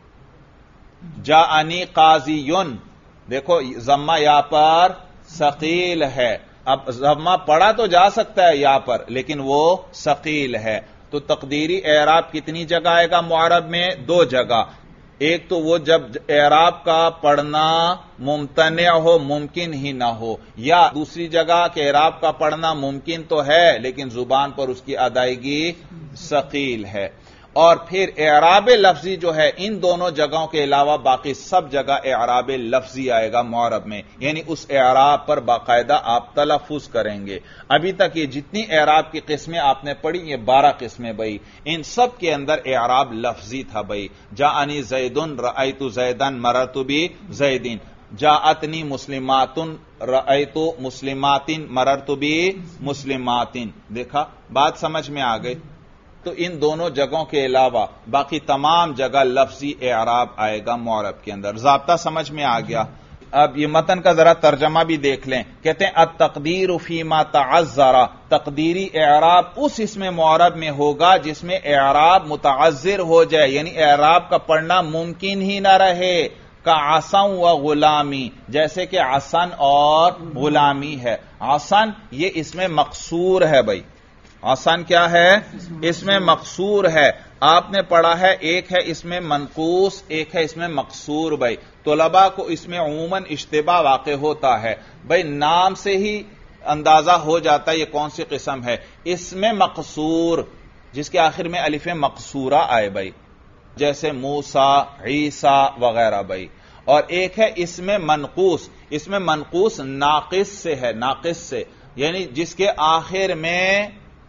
S1: جاءنی قاضیٌ، دیکھو ضمہ یا پر ثقیل ہے، اب ضمہ پڑھا تو جا سکتا ہے یا پر لیکن وہ ثقیل ہے۔ تو تقدیری اعراب کتنی جگہ آئے گا معرب میں؟ دو جگہ، ایک تو وہ جب اعراب کا پڑھنا ممتنع ہو، ممکن ہی نہ ہو، یا دوسری جگہ کہ اعراب کا پڑھنا ممکن تو ہے لیکن زبان پر اس کی ادائیگی ثقیل ہے۔ اور پھر اعراب لفظی جو ہے ان دونوں جگہوں کے علاوہ باقی سب جگہ اعراب لفظی آئے گا معرب میں، یعنی اس اعراب پر باقاعدہ آپ تلفظ کریں گے۔ ابھی تک یہ جتنی اعراب کی قسمیں آپ نے پڑھی یہ بارہ قسمیں بھائی، ان سب کے اندر اعراب لفظی تھا بھائی۔ جاءنی زیدن، رأیت زیدن، مررت بزیدن۔ جاءتنی مسلمات، رأیت مسلمات، مررت بمسلمات۔ دیکھا بات سمجھ میں آ گئی؟ تو ان دونوں جگہوں کے علاوہ باقی تمام جگہ لفظی اعراب آئے گا معرب کے اندر۔ ضابطہ سمجھ میں آ گیا؟ اب یہ متن کا ذرا ترجمہ بھی دیکھ لیں، کہتے ہیں التقدیر فیما تعذر، تقدیری اعراب اس اسم معرب میں ہوگا جس میں اعراب متعذر ہو جائے، یعنی اعراب کا پڑھنا ممکن ہی نہ رہے، کعصا و غلامی، جیسے کہ عصن اور غلامی ہے۔ عصن یہ اسم مقصور ہے بھائی، عصن کیا ہے؟ اس میں مقصور ہے۔ آپ نے پڑھا ہے ایک ہے اس میں منقوص، ایک ہے اس میں مقصور بھائی۔ طلباء کو اس میں عموماً اشتباہ واقع ہوتا ہے بھائی، نام سے ہی اندازہ ہو جاتا ہے یہ کون سی قسم ہے۔ اس میں مقصور جس کے آخر میں الف مقصورہ آئے بھائی، جیسے موسیٰ، عیسیٰ وغیرہ بھائی۔ اور ایک ہے اس میں منقوص، اس میں منقوص ناقص سے ہے، ناقص سے، یعنی جس کے آخر میں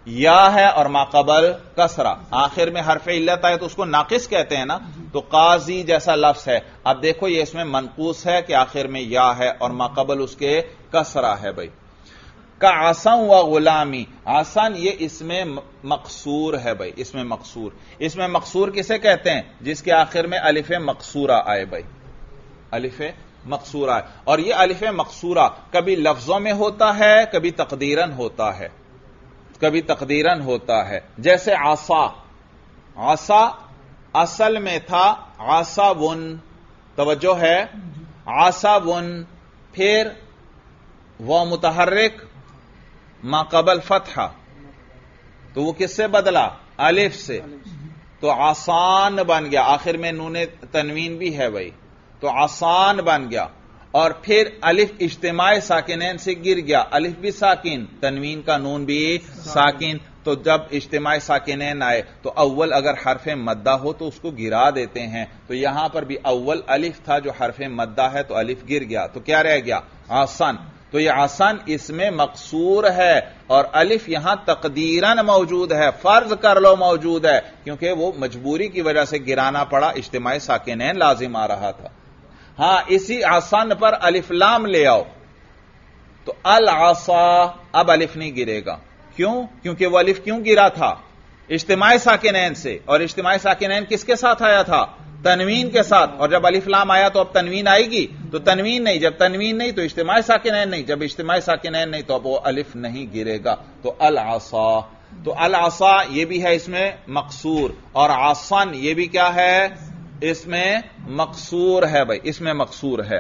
S1: یا ہے اور ماقبل کسرہ، آخر میں حرف علت آئے تو اس کو ناقص کہتے ہیں نا، تو قاضی جیسا لفظ ہے. اب دیکھو یہ اس میں منقوص ہے کہ آخر میں یا ہے اور ماقبل اس کے کسرہ ہے بھائی. کا عصن و غلامی، عصن یہ اس میں مقصور ہے بھائی، اس میں مقصور. اس میں مقصور کسے کہتے ہیں؟ جس کے آخر میں الف مقصورہ آئے بھائی، الف مقصورہ آئے. اور یہ الف مقصورہ کبھی لفظوں میں ہوتا ہے، کبھی تقدیراً ہوتا ہے، کبھی تقدیراً ہوتا ہے. جیسے عصا، عصا اصل میں تھا عصا ون، توجہ ہے، عصا ون، پھر وہ متحرک ما قبل فتحہ، تو وہ کس سے بدلا؟ الف سے، تو آسان بن گیا، آخر میں نون تنوین بھی ہے بھائی، تو آسان بن گیا. اور پھر الف اجتماع ساکنین سے گر گیا، الف بھی ساکن، تنوین کا نون بھی ساکن. تو جب اجتماع ساکنین آئے تو اول اگر حرف مدہ ہو تو اس کو گرا دیتے ہیں، تو یہاں پر بھی اول الف تھا جو حرف مدہ ہے تو الف گر گیا، تو کیا رہ گیا؟ آسان. تو یہ آسان اس میں مقصور ہے اور الف یہاں تقدیراً موجود ہے، فرض کر لو موجود ہے، کیونکہ وہ مجبوری کی وجہ سے گرانا پڑا، اجتماع ساکنین لازم آ رہا تھا. ہاں اسی آسان پر الف لام لے آؤ تو العصا، اب الف نہیں گرے گا. کیوں؟ کیونکہ وہ الف کیوں گرا تھا؟ اجتماع ساکنین سے، اور اجتماع ساکنین کس کے ساتھ آیا تھا؟ تنوین کے ساتھ. اور جب الف لام آیا تو اب تنوین آئے گی، تو تنوین نہیں، جب تنوین نہیں تو اجتماع ساکنین نہیں، جب اجتماع ساکنین نہیں تو اب وہ الف نہیں گرے گا. تو العصا، تو العصا یہ بھی ہے اس میں مقصور، اور عصن یہ بھی کیا ہے؟ اس میں مقصور ہے بھائی، اس میں مقصور ہے.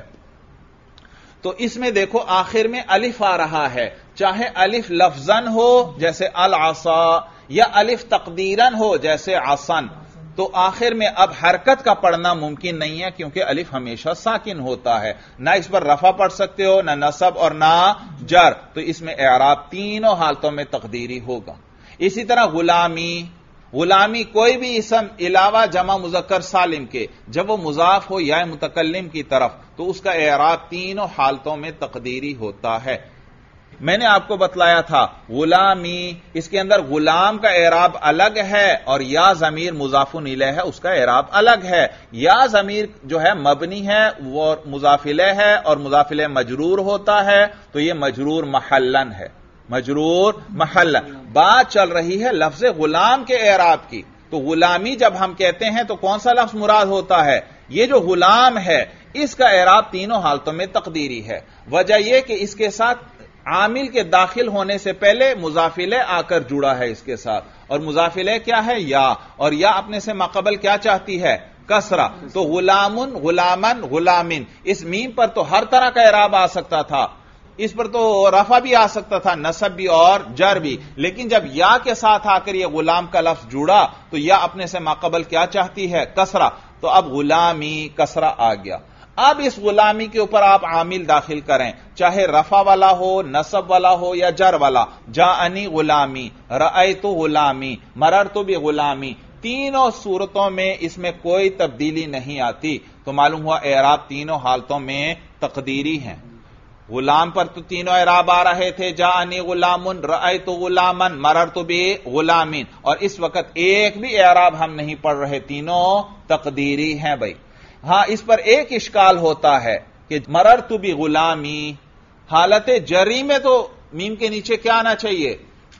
S1: تو اس میں دیکھو آخر میں الف آ رہا ہے، چاہے الف لفظاً ہو جیسے العصا یا الف تقدیراً ہو جیسے عصن، تو آخر میں اب حرکت کا پڑھنا ممکن نہیں ہے کیونکہ الف ہمیشہ ساکن ہوتا ہے، نہ اس پر رفع پڑھ سکتے ہو، نہ نصب اور نہ جر. تو اس میں اعراب تینوں حالتوں میں تقدیری ہوگا. اسی طرح غلامی، غلامی کوئی بھی اسم علاوہ جمع مذکر سالم کے جب وہ مضاف ہو یا متکلم کی طرف تو اس کا اعراب تینوں حالتوں میں تقدیری ہوتا ہے. میں نے آپ کو بتلایا تھا غلامی، اس کے اندر غلام کا اعراب الگ ہے اور یا ضمیر مضاف الیہ ہے اس کا اعراب الگ ہے. یا ضمیر جو ہے مبنی ہے وہ مضاف الیہ ہے اور مضاف الیہ مجرور ہوتا ہے، تو یہ مجرور محلن ہے، مجرور محلن. بات چل رہی ہے لفظ غلام کے اعراب کی. تو غلامی جب ہم کہتے ہیں تو کون سا لفظ مراد ہوتا ہے؟ یہ جو غلام ہے اس کا اعراب تینوں حالتوں میں تقدیری ہے. وجہ یہ کہ اس کے ساتھ عامل کے داخل ہونے سے پہلے مضاف الیہ آ کر جڑا ہے اس کے ساتھ، اور مضاف الیہ کیا ہے؟ یا، اور یا اپنے سے ماقبل کیا چاہتی ہے؟ کسرہ. تو غلامن، غلامن، غلامن، اس میم پر تو ہر طرح کا اعراب آ سکتا تھا، اس پر تو رفع بھی آ سکتا تھا، نصب بھی اور جر بھی، لیکن جب یا کے ساتھ آ کر یہ غلام کا لفظ جڑا تو یا اپنے سے ماقبل کیا چاہتی ہے؟ کسرہ. تو اب غلامی کسرہ آ گیا. اب اس غلامی کے اوپر آپ عامل داخل کریں، چاہے رفع والا ہو، نصب والا ہو یا جر والا. جاءنی غلامی، رأیت غلامی، مررت بغلامی، تینوں صورتوں میں اس میں کوئی تبدیلی نہیں آتی. تو معلوم ہوا اعراب تینوں حالتوں میں تقدیری ہیں. غلام پر تو تینوں اعراب آ رہے تھے، جاءنی غلام، رأیت غلاما، مررت بغلامین، اور اس وقت ایک بھی اعراب ہم نہیں پڑھ رہے، تینوں تقدیری ہیں بھائی. ہاں اس پر ایک اشکال ہوتا ہے کہ مررت بغلامی، حالت جری میں تو میم کے نیچے کیا آنا چاہیے؟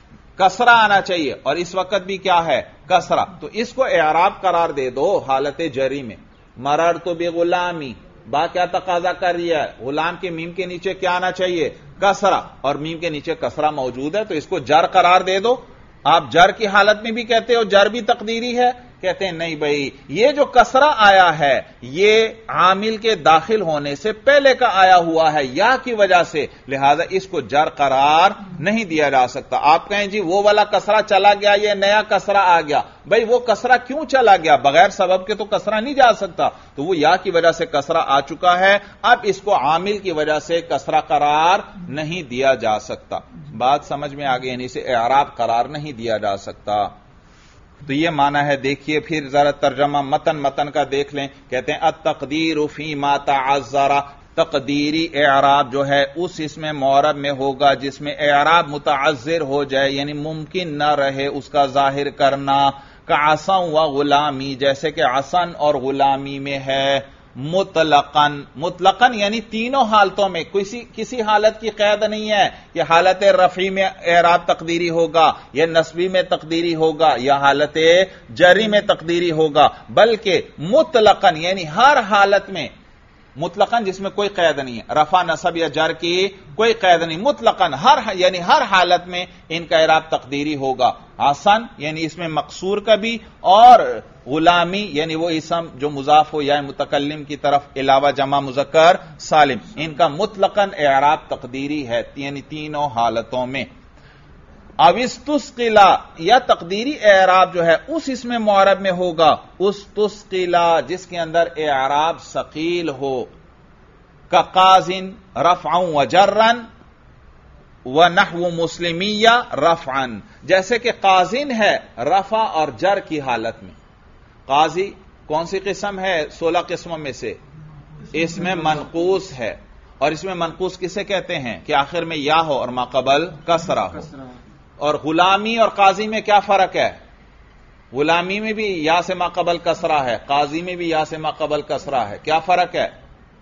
S1: کسرہ آنا چاہیے، اور اس وقت بھی کیا ہے؟ کسرہ. تو اس کو اعراب قرار دے دو حالت جری میں. مررت بغلامی، با کیا تقاضا کر رہی ہے؟ غلام کے میم کے نیچے کیا آنا چاہیے؟ کسرہ، اور میم کے نیچے کسرہ موجود ہے تو اس کو جر قرار دے دو. آپ جر کی حالت میں بھی کہتے ہو جر بھی تقدیری ہے، کہتے ہیں نہیں بھائی، یہ جو کسرہ آیا ہے یہ عامل کے داخل ہونے سے پہلے کا آیا ہوا ہے یا کی وجہ سے، لہذا اس کو جر قرار نہیں دیا جا سکتا. آپ کہیں جی وہ والا کسرہ چلا گیا، یہ نیا کسرہ آ گیا. بھائی وہ کسرہ کیوں چلا گیا؟ بغیر سبب کے تو کسرہ نہیں جا سکتا، تو وہ یا کی وجہ سے کسرہ آ چکا ہے، اب اس کو عامل کی وجہ سے کسرہ قرار نہیں دیا جا سکتا. بات سمجھ میں آ گئی، یعنی اسے اعراب قرار نہیں دیا جا سکتا. تو یہ معنی ہے. دیکھیے پھر ذرا ترجمہ متن متن کا دیکھ لیں. کہتے ہیں التقدیر فی ما تعذر، تقدیری اعراب جو ہے اس اسم معرب میں ہوگا جس میں اعراب متعذر ہو جائے، یعنی ممکن نہ رہے اس کا ظاہر کرنا، کعصن و غلامی، جیسے کہ عصن اور غلامی میں ہے، مطلقاً مطلقاً یعنی تینوں حالتوں میں، کسی کسی حالت کی قید نہیں ہے کہ حالت رفعی میں اعراب تقدیری ہوگا یا نصبی میں تقدیری ہوگا یا حالت جری میں تقدیری ہوگا، بلکہ مطلقاً یعنی ہر حالت میں، مطلقاً جس میں کوئی قید نہیں ہے، رفع نصب یا جر کی کوئی قید نہیں، مطلقاً ہر یعنی ہر حالت میں ان کا اعراب تقدیری ہوگا، حسن یعنی اس میں مقصور کا بھی، اور غلامی یعنی وہ اسم جو مضاف ہو یا متکلم کی طرف علاوہ جمع مذکر سالم، ان کا مطلقاً اعراب تقدیری ہے، یعنی تینوں حالتوں میں۔ اب استثقلا یا تقدیری اعراب جو ہے اس اسم معرب میں ہوگا، استثقلا جس کے اندر اعراب ثقیل ہو، کقازن رفعا و جرا ونحو مسلمیہ رفعا، جیسے کہ قازن ہے رفع اور جر کی حالت میں۔ قاضی کون سی قسم ہے سولہ قسموں میں سے؟ اس میں منقوص ہے، اور اس میں منقوص کسے کہتے ہیں کہ آخر میں یا ہو اور ماقبل کسرہ ہو۔ اور غلامی اور قاضی میں کیا فرق ہے؟ غلامی میں بھی یا سے ماقبل کسرہ ہے، قاضی میں بھی یا سے ماقبل کسرہ ہے، کیا فرق ہے؟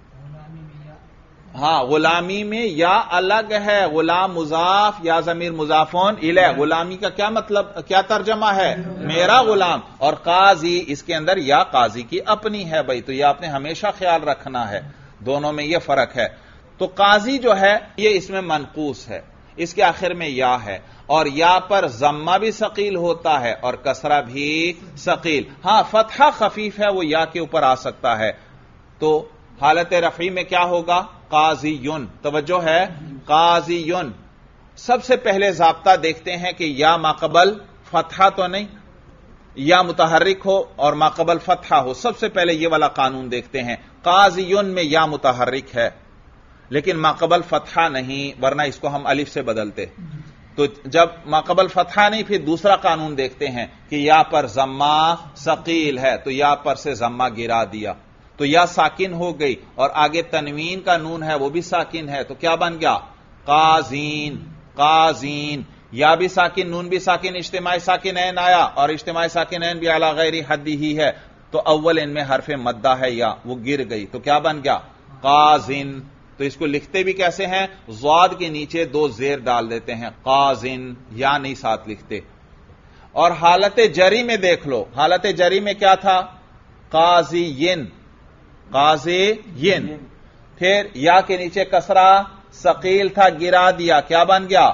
S1: ہاں، غلامی میں یا الگ ہے، غلام مضاف یا ضمیر مضافون الیہ، غلامی کا کیا مطلب کیا ترجمہ ہے؟ میرا غلام، اور قاضی اس کے اندر یا قاضی کی اپنی ہے بھائی، تو یہ آپ نے ہمیشہ خیال رکھنا ہے، دونوں میں یہ فرق ہے۔ تو قاضی جو ہے یہ اس میں منقوص ہے، اس کے آخر میں یا ہے، اور یا پر ضمہ بھی ثقیل ہوتا ہے اور کسرہ بھی ثقیل، ہاں فتحہ خفیف ہے وہ یا کے اوپر آ سکتا ہے۔ تو حالت رفعی میں کیا ہوگا؟ قاضیون، توجہ ہے، قاضیون۔ سب سے پہلے ضابطہ دیکھتے ہیں کہ یا ماقبل فتحہ تو نہیں، یا متحرک ہو اور ماقبل فتحہ ہو، سب سے پہلے یہ والا قانون دیکھتے ہیں۔ قاضیون میں یا متحرک ہے لیکن ماقبل فتحہ نہیں، ورنہ اس کو ہم الف سے بدلتے۔ تو جب ماقبل فتحہ نہیں، پھر دوسرا قانون دیکھتے ہیں کہ یا پر ضمہ ثقیل ہے تو یا پر سے ضمہ گرا دیا، تو یا ساکن ہو گئی، اور آگے تنوین کا نون ہے وہ بھی ساکن ہے، تو کیا بن گیا؟ قازین، قازین، یا بھی ساکن نون بھی ساکن، اجتماعی ساکنین آیا، اور اجتماعی ساکنین بھی علی غیر حدی ہی ہے، تو اول ان میں حرف مدہ ہے یا، وہ گر گئی، تو کیا بن گیا؟ قازن۔ تو اس کو لکھتے بھی کیسے ہیں؟ ضاد کے نیچے دو زیر ڈال دیتے ہیں، قازن، یا نہیں ساتھ لکھتے۔ اور حالت جری میں دیکھ لو، حالت جری میں کیا تھا؟ قاضین، قاضین، پھر یا کے نیچے کسرہ ثقیل تھا، گرا دیا، کیا بن گیا؟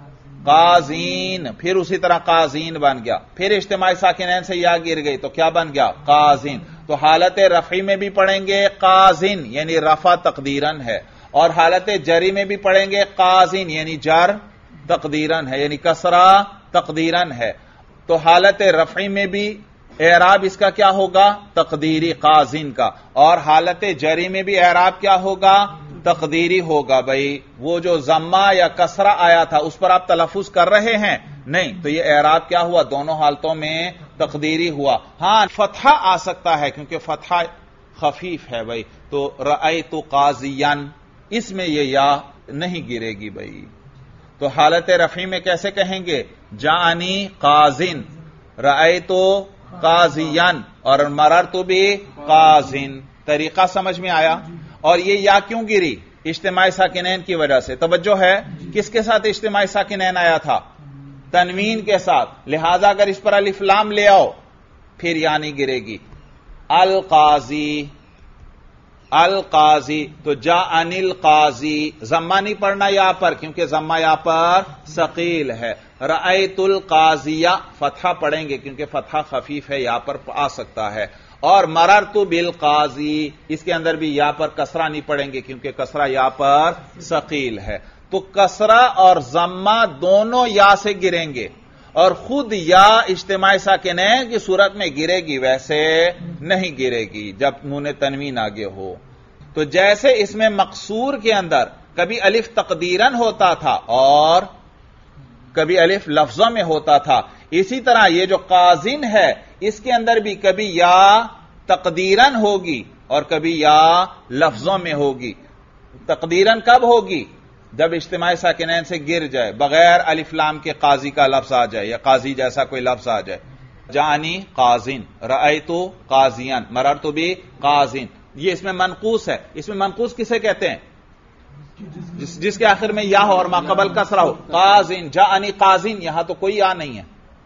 S1: قاضین، پھر اسی طرح قاضین بن گیا، پھر اجتماعی ساکنین سے یا گر گئی تو کیا بن گیا؟ قاضین۔ تو حالت رفعی میں بھی پڑھیں گے قاضین یعنی رفع تقدیرن ہے، اور حالت جری میں بھی پڑھیں گے قاضین یعنی جر تقدیرن ہے، یعنی کسرہ تقدیرن ہے۔ تو حالت رفعی میں بھی اعراب اس کا کیا ہوگا؟ تقدیری قاضین کا، اور حالت جری میں بھی اعراب کیا ہوگا؟ تقدیری ہوگا۔ بھائی وہ جو ضمہ یا کسرہ آیا تھا اس پر آپ تلفظ کر رہے ہیں؟ نہیں، تو یہ اعراب کیا ہوا؟ دونوں حالتوں میں تقدیری ہوا۔ ہاں فتحہ آ سکتا ہے کیونکہ فتحہ خفیف ہے بھائی، تو رأیت قاضیان، اس میں یہ یا نہیں گرے گی بھائی۔ تو حالت رفعی میں کیسے کہیں گے؟ جاءنی قاضن، رأیت قاضیان، اور مررت بھی قاضن۔ طریقہ سمجھ میں آیا؟ اور یہ یا کیوں گری؟ اجتماعی ساکنین کی وجہ سے۔ توجہ ہے، کس کے ساتھ اجتماعی ساکنین آیا تھا؟ تنوین کے ساتھ، لہذا اگر اس پر الف لام لے آؤ پھر یا نہیں گرے گی۔ القاضی، القاضی، تو جاءنی القاضی، ضمہ نہیں پڑھنا یا پر کیونکہ ضمہ یا پر ثقیل ہے۔ رأیت القاضیہ، فتحہ پڑھیں گے کیونکہ فتحہ خفیف ہے، یا پر آ سکتا ہے۔ اور مررت بالقاضی، اس کے اندر بھی یا پر کسرہ نہیں پڑھیں گے کیونکہ کسرہ یا پر ثقیل ہے۔ تو کسرہ اور ضمہ دونوں یا سے گریں گے، اور خود یا اجتماعی ساکنین کی صورت میں گرے گی، ویسے نہیں گرے گی جب نون تنوین آگے ہو۔ تو جیسے اس میں مقصور کے اندر کبھی الف تقدیرن ہوتا تھا اور کبھی الف لفظوں میں ہوتا تھا، اسی طرح یہ جو قاضن ہے اس کے اندر بھی کبھی یا تقدیرن ہوگی اور کبھی یا لفظوں میں ہوگی۔ تقدیرن کب ہوگی؟ جب اجتماع ساکنین سے گر جائے، بغیر الف لام کے قاضی کا لفظ آ جائے یا قاضی جیسا کوئی لفظ آ جائے. جانی قاضین، رأیتو قاضیان، مررت بی قاضین. یہ اس میں منقوص ہے. اس میں منقوص کسے کہتے ہیں؟ جس, جس کے آخر میں یا ہو اور ما قبل کسرہ ہو. قاضین، جانی قاضین، یہاں تو کوئی یا نہیں ہے.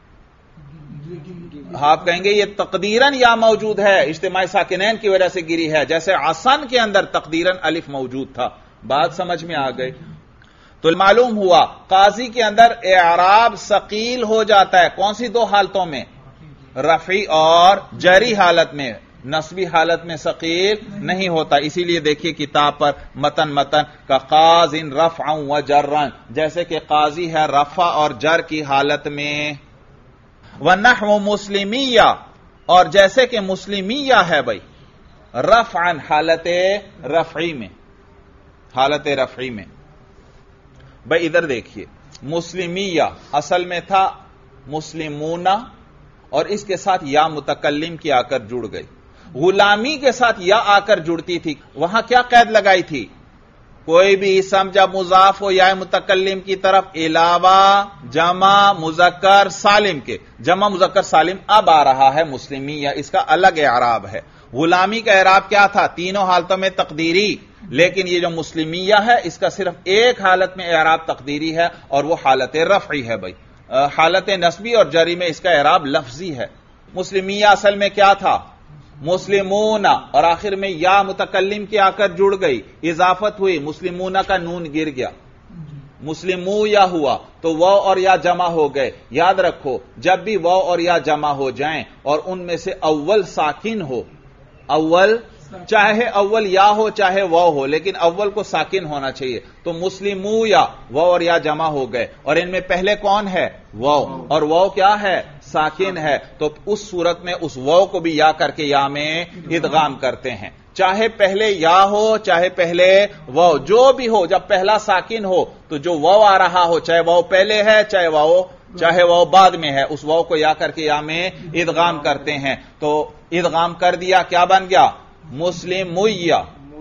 S1: آپ کہیں گے یہ تقدیرن یا موجود ہے، اجتماع ساکنین کی وجہ سے گری ہے، جیسے عصن کے اندر تقدیرن الف موجود تھا. بات سمجھ میں آ گئی؟ تو معلوم ہوا قاضی کے اندر اعراب ثقیل ہو جاتا ہے. کون سی دو حالتوں میں؟ رفعی اور جری حالت میں. نصبی حالت میں ثقیل نہیں ہوتا. اسی لیے دیکھیے کتاب پر متن متن کا قاضٍ رفعا و جرا، جیسے کہ قاضی ہے رفع اور جر کی حالت میں. وَنَحْوُ مسلمیہ، اور جیسے کہ مسلمیہ ہے بھائی رفعا حالت رفعی میں، حالت رفعی میں. بھائی ادھر دیکھیے، مسلمیہ اصل میں تھا مسلمون اور اس کے ساتھ یا متکلم کی آ کر جڑ گئی. غلامی کے ساتھ یا آ کر جڑتی تھی، وہاں کیا قید لگائی تھی؟ کوئی بھی اسم جب مضاف ہو یا متکلم کی طرف علاوہ جمع مذکر سالم کے. جمع مذکر سالم اب آ رہا ہے مسلمیہ، اس کا الگ اعراب ہے. غلامی کا اعراب کیا تھا؟ تینوں حالتوں میں تقدیری، لیکن یہ جو مسلمیہ ہے اس کا صرف ایک حالت میں اعراب تقدیری ہے اور وہ حالت رفعی ہے. بھائی حالت نصبی اور جری میں اس کا اعراب لفظی ہے. مسلمیہ اصل میں کیا تھا؟ مسلمون، اور آخر میں یا متکلم کی آ کر جڑ گئی، اضافت ہوئی، مسلمون کا نون گر گیا، مسلمو یا ہوا تو واو اور یا جمع ہو گئے. یاد رکھو جب بھی واو اور یا جمع ہو جائیں اور ان میں سے اول ساکن ہو، اول چاہے اول یا ہو چاہے واو ہو، لیکن اول کو ساکن ہونا چاہیے. تو مسلمو یا واو اور یا جمع ہو گئے اور ان میں پہلے کون ہے؟ واو، اور واو کیا ہے؟ ساکن ہے. تو اس صورت میں اس واو کو بھی یا کر کے یا میں ادغام کرتے ہیں. چاہے پہلے یا ہو چاہے پہلے واو، جو بھی ہو، جب پہلا ساکن ہو تو جو واو آ رہا ہو، چاہے واو پہلے ہے چاہے واو چاہے واو بعد میں ہے، اس واو کو یا کر کے یا میں ادغام کرتے ہیں. تو ادغام کر دیا، کیا بن گیا؟ مسلم مویا،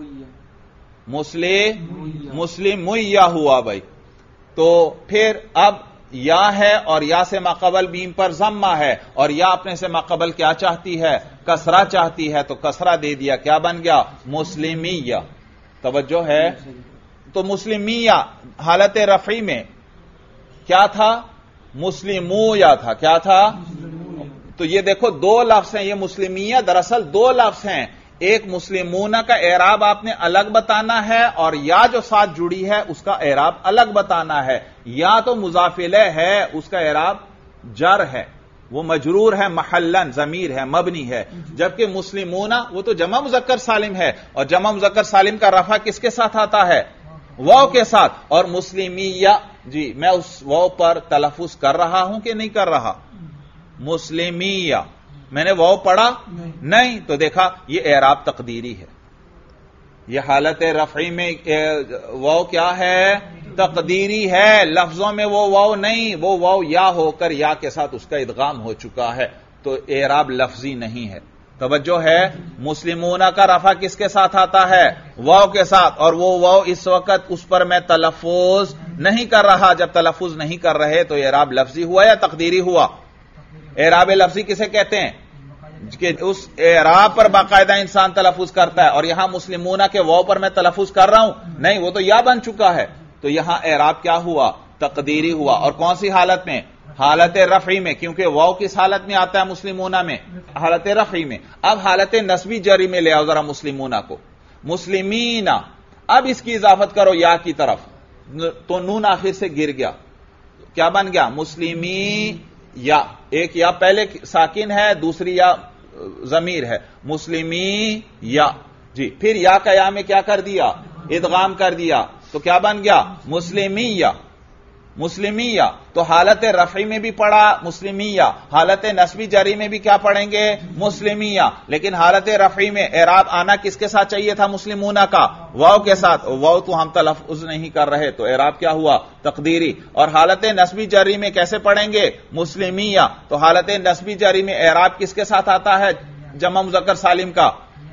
S1: مسلم مسلم مویا ہوا. بھائی تو پھر اب یا ہے اور یا سے ماقبل میم پر ضمہ ہے اور یا اپنے سے ماقبل کیا چاہتی ہے؟ کسرہ چاہتی ہے، تو کسرہ دے دیا، کیا بن گیا؟ مسلمیہ. توجہ ہے؟ تو مسلمیہ حالت رفعی میں کیا تھا؟ مسلمویا تھا. کیا تھا؟ تو یہ دیکھو دو لفظ ہیں، یہ مسلمیہ دراصل دو لفظ ہیں. ایک مسلمون کا اعراب آپ نے الگ بتانا ہے اور یا جو ساتھ جڑی ہے اس کا اعراب الگ بتانا ہے. یا تو مضاف الیہ ہے، اس کا اعراب جر ہے، وہ مجرور ہے، محلن ضمیر ہے، مبنی ہے. جبکہ مسلمون وہ تو جمع مذکر سالم ہے اور جمع مذکر سالم کا رفع کس کے ساتھ آتا ہے؟ واو کے ساتھ. اور مسلمیہ، جی میں اس واو پر تلفظ کر رہا ہوں کہ نہیں کر رہا؟ مسلمیہ میں نے واو پڑھا نہیں، تو دیکھا یہ اعراب تقدیری ہے. یہ حالت رفعی میں واو کیا ہے؟ تقدیری ہے. لفظوں میں وہ واو نہیں، وہ واو یا ہو کر یا کے ساتھ اس کا ادغام ہو چکا ہے، تو اعراب لفظی نہیں ہے. توجہ ہے؟ مسلمون کا رفع کس کے ساتھ آتا ہے؟ واو کے ساتھ. اور وہ واو اس وقت اس پر میں تلفظ نہیں کر رہا. جب تلفظ نہیں کر رہے تو اعراب لفظی ہوا یا تقدیری ہوا؟ اعراب لفظی کسے کہتے ہیں؟ کہ اس اعراب پر باقاعدہ انسان تلفظ کرتا ہے. اور یہاں مسلمون کے واو پر میں تلفظ کر رہا ہوں نہیں، وہ تو یا بن چکا ہے. تو یہاں اعراب کیا ہوا؟ تقدیری ہوا. اور کون سی حالت میں؟ حالت رفعی میں، کیونکہ واو کس حالت میں آتا ہے مسلمون میں؟ حالت رفعی میں. اب حالت نصبی جری میں لے آؤ ذرا مسلمون کو. مسلمین، اب اس کی اضافت کرو یا کی طرف، تو نون آخر سے گر گیا، کیا بن گیا؟ مسلمی یا. ایک یا پہلے ساکن ہے، دوسری یا ضمیر ہے، مسلمی یا. جی پھر یا کا یا میں کیا کر دیا؟ ادغام کر دیا، تو کیا بن گیا؟ مسلمیہ. مسلمیہ تو حالت رفعی میں بھی پڑھا مسلمیہ، حالت نصبی جری میں بھی کیا پڑھیں گے؟ مسلمیہ. لیکن حالت رفعی میں اعراب آنا کس کے ساتھ چاہیے تھا؟ مسلمون کا، واو کے ساتھ. واو تو ہم تلفظ نہیں کر رہے، تو اعراب کیا ہوا؟ تقدیری. اور حالت نصبی جری میں کیسے پڑھیں گے؟ مسلمیہ. تو حالت نصبی جری میں اعراب کس کے ساتھ آتا ہے جمع مذکر سالم کا؟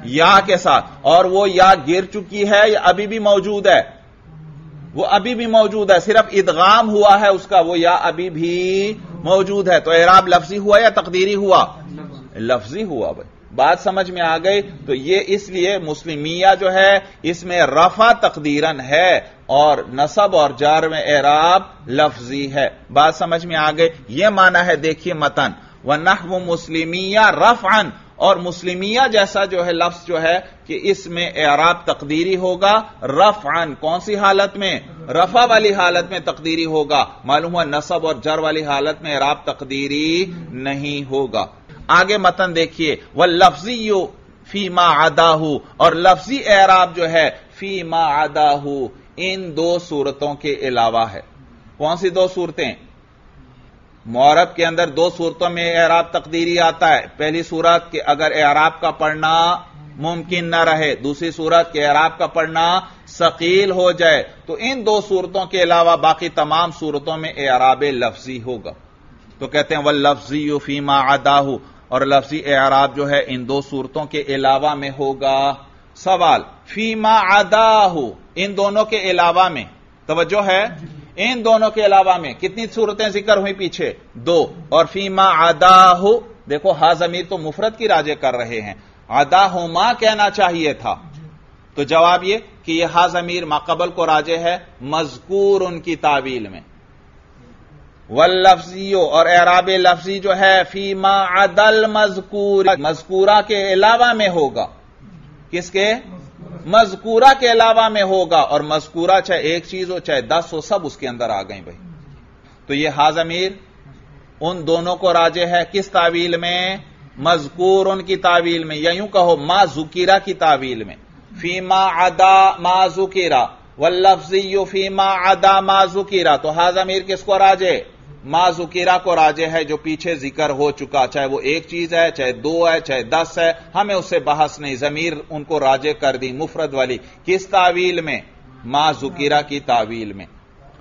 S1: یا کے ساتھ، اور وہ یا گر چکی ہے یا ابھی بھی موجود ہے؟ وہ ابھی بھی موجود ہے، صرف ادغام ہوا ہے اس کا، وہ یا ابھی بھی موجود ہے، تو اعراب لفظی ہوا یا تقدیری ہوا؟ لفظی ہوا بھائی، بات سمجھ میں آ گئی؟ تو یہ اس لیے مسلمیہ جو ہے اس میں رفع تقدیرن ہے اور نصب اور جار میں اعراب لفظی ہے، بات سمجھ میں آ گئی؟ یہ معنی ہے، دیکھیے متن وَنَحْوُ مُسْلِمِيَّ رَفْعًا، اور مسلمیہ جیسا جو ہے لفظ جو ہے کہ اس میں اعراب تقدیری ہوگا رفعاً، کون سی حالت میں؟ رفع والی حالت میں تقدیری ہوگا، معلوم ہوا نصب اور جر والی حالت میں اعراب تقدیری نہیں ہوگا۔ آگے متن دیکھیے وَاللَّفْظِيُّ فِي مَا عَدَاهُ، اور لفظی اعراب جو ہے فی ما عداہ، ان دو صورتوں کے علاوہ ہے۔ کون سی دو صورتیں؟ معرب کے اندر دو صورتوں میں اعراب تقدیری آتا ہے، پہلی صورت کہ اگر اعراب کا پڑھنا ممکن نہ رہے، دوسری صورت کہ اعراب کا پڑھنا ثقیل ہو جائے، تو ان دو صورتوں کے علاوہ باقی تمام صورتوں میں اعراب لفظی ہوگا۔ تو کہتے ہیں وَاللَّفْظِيُّ فِي مَا عَدَاهُ، اور لفظی اعراب جو ہے ان دو صورتوں کے علاوہ میں ہوگا۔ سوال فی ما عداہ، ان دونوں کے علاوہ میں، توجہ ہے، ان دونوں کے علاوہ میں کتنی صورتیں ذکر ہوئی پیچھے؟ دو، اور فی ما عداہ، دیکھو ہا ضمیر تو مفرد کی راجع کر رہے ہیں، عداہما کہنا چاہیے تھا، تو جواب یہ کہ یہ ہا ضمیر ما قبل کو راجع ہے مذکور ان کی تعویل میں۔ واللفظی، اور اعراب لفظی جو ہے فی ما عدا المذکور، مذکورہ کے علاوہ میں ہوگا، کس کے؟ مذکورہ کے علاوہ میں ہوگا، اور مذکورہ چاہے ایک چیز ہو چاہے دس ہو، سب اس کے اندر آ گئیں بھائی۔ تو یہ ہا ضمیر ان دونوں کو راجع ہے کس تعویل میں؟ مذکور ان کی تعویل میں، یا یوں کہو ما ذکرہ کی تعویل میں، فی ما عدا ما ذکرہ، واللفظی فی ما عدا ما ذکرہ، تو ہا ضمیر کس کو راجع؟ ما ذکرہ کو راجع ہے جو پیچھے ذکر ہو چکا، چاہے وہ ایک چیز ہے چاہے دو ہے چاہے دس ہے، ہمیں اس سے بحث نہیں، ضمیر ان کو راجع کر دی مفرد والی، کس تعویل میں؟ ما ذکرہ کی تعویل میں۔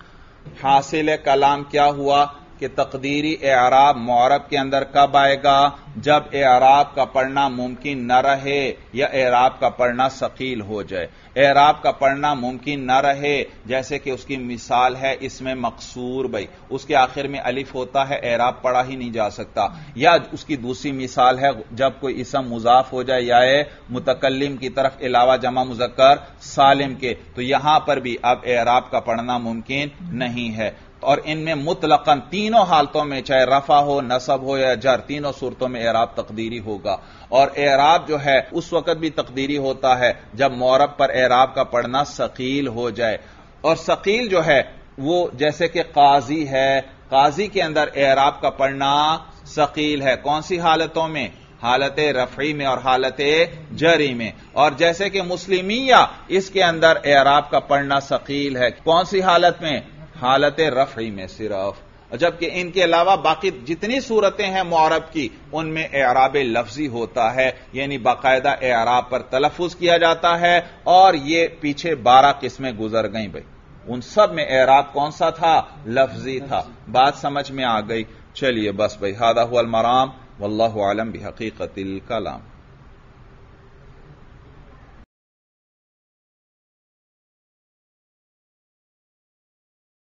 S1: حاصل کلام کیا ہوا کہ تقدیری اعراب معرب کے اندر کب آئے گا؟ جب اعراب کا پڑھنا ممکن نہ رہے یا اعراب کا پڑھنا ثقیل ہو جائے۔ اعراب کا پڑھنا ممکن نہ رہے جیسے کہ اس کی مثال ہے اس میں مقصور بھائی، اس کے آخر میں الف ہوتا ہے، اعراب پڑھا ہی نہیں جا سکتا، یا اس کی دوسری مثال ہے جب کوئی اسم مضاف ہو جائے یا متکلم کی طرف علاوہ جمع مذکر سالم کے، تو یہاں پر بھی اب اعراب کا پڑھنا ممکن نہیں ہے، اور ان میں مطلقاً تینوں حالتوں میں چاہے رفع ہو نصب ہو یا جر، تینوں صورتوں میں اعراب تقدیری ہوگا، اور اعراب جو ہے اس وقت بھی تقدیری ہوتا ہے جب معرب پر اعراب کا پڑھنا ثقیل ہو جائے، اور ثقیل جو ہے وہ جیسے کہ قاضی ہے، قاضی کے اندر اعراب کا پڑھنا ثقیل ہے، کون سی حالتوں میں؟ حالت رفعی میں اور حالت جری میں، اور جیسے کہ مسلمیہ اس کے اندر اعراب کا پڑھنا ثقیل ہے، کون سی حالت میں؟ حالت رفعی میں صرف، جبکہ ان کے علاوہ باقی جتنی صورتیں ہیں معرب کی ان میں اعراب لفظی ہوتا ہے، یعنی باقاعدہ اعراب پر تلفظ کیا جاتا ہے، اور یہ پیچھے بارہ قسمیں گزر گئیں بھائی، ان سب میں اعراب کون سا تھا؟ لفظی تھا، بات سمجھ میں آ گئی؟ چلیے بس بھائی، ھذا ھو المرام واللہ اعلم بحقیقت الکلام۔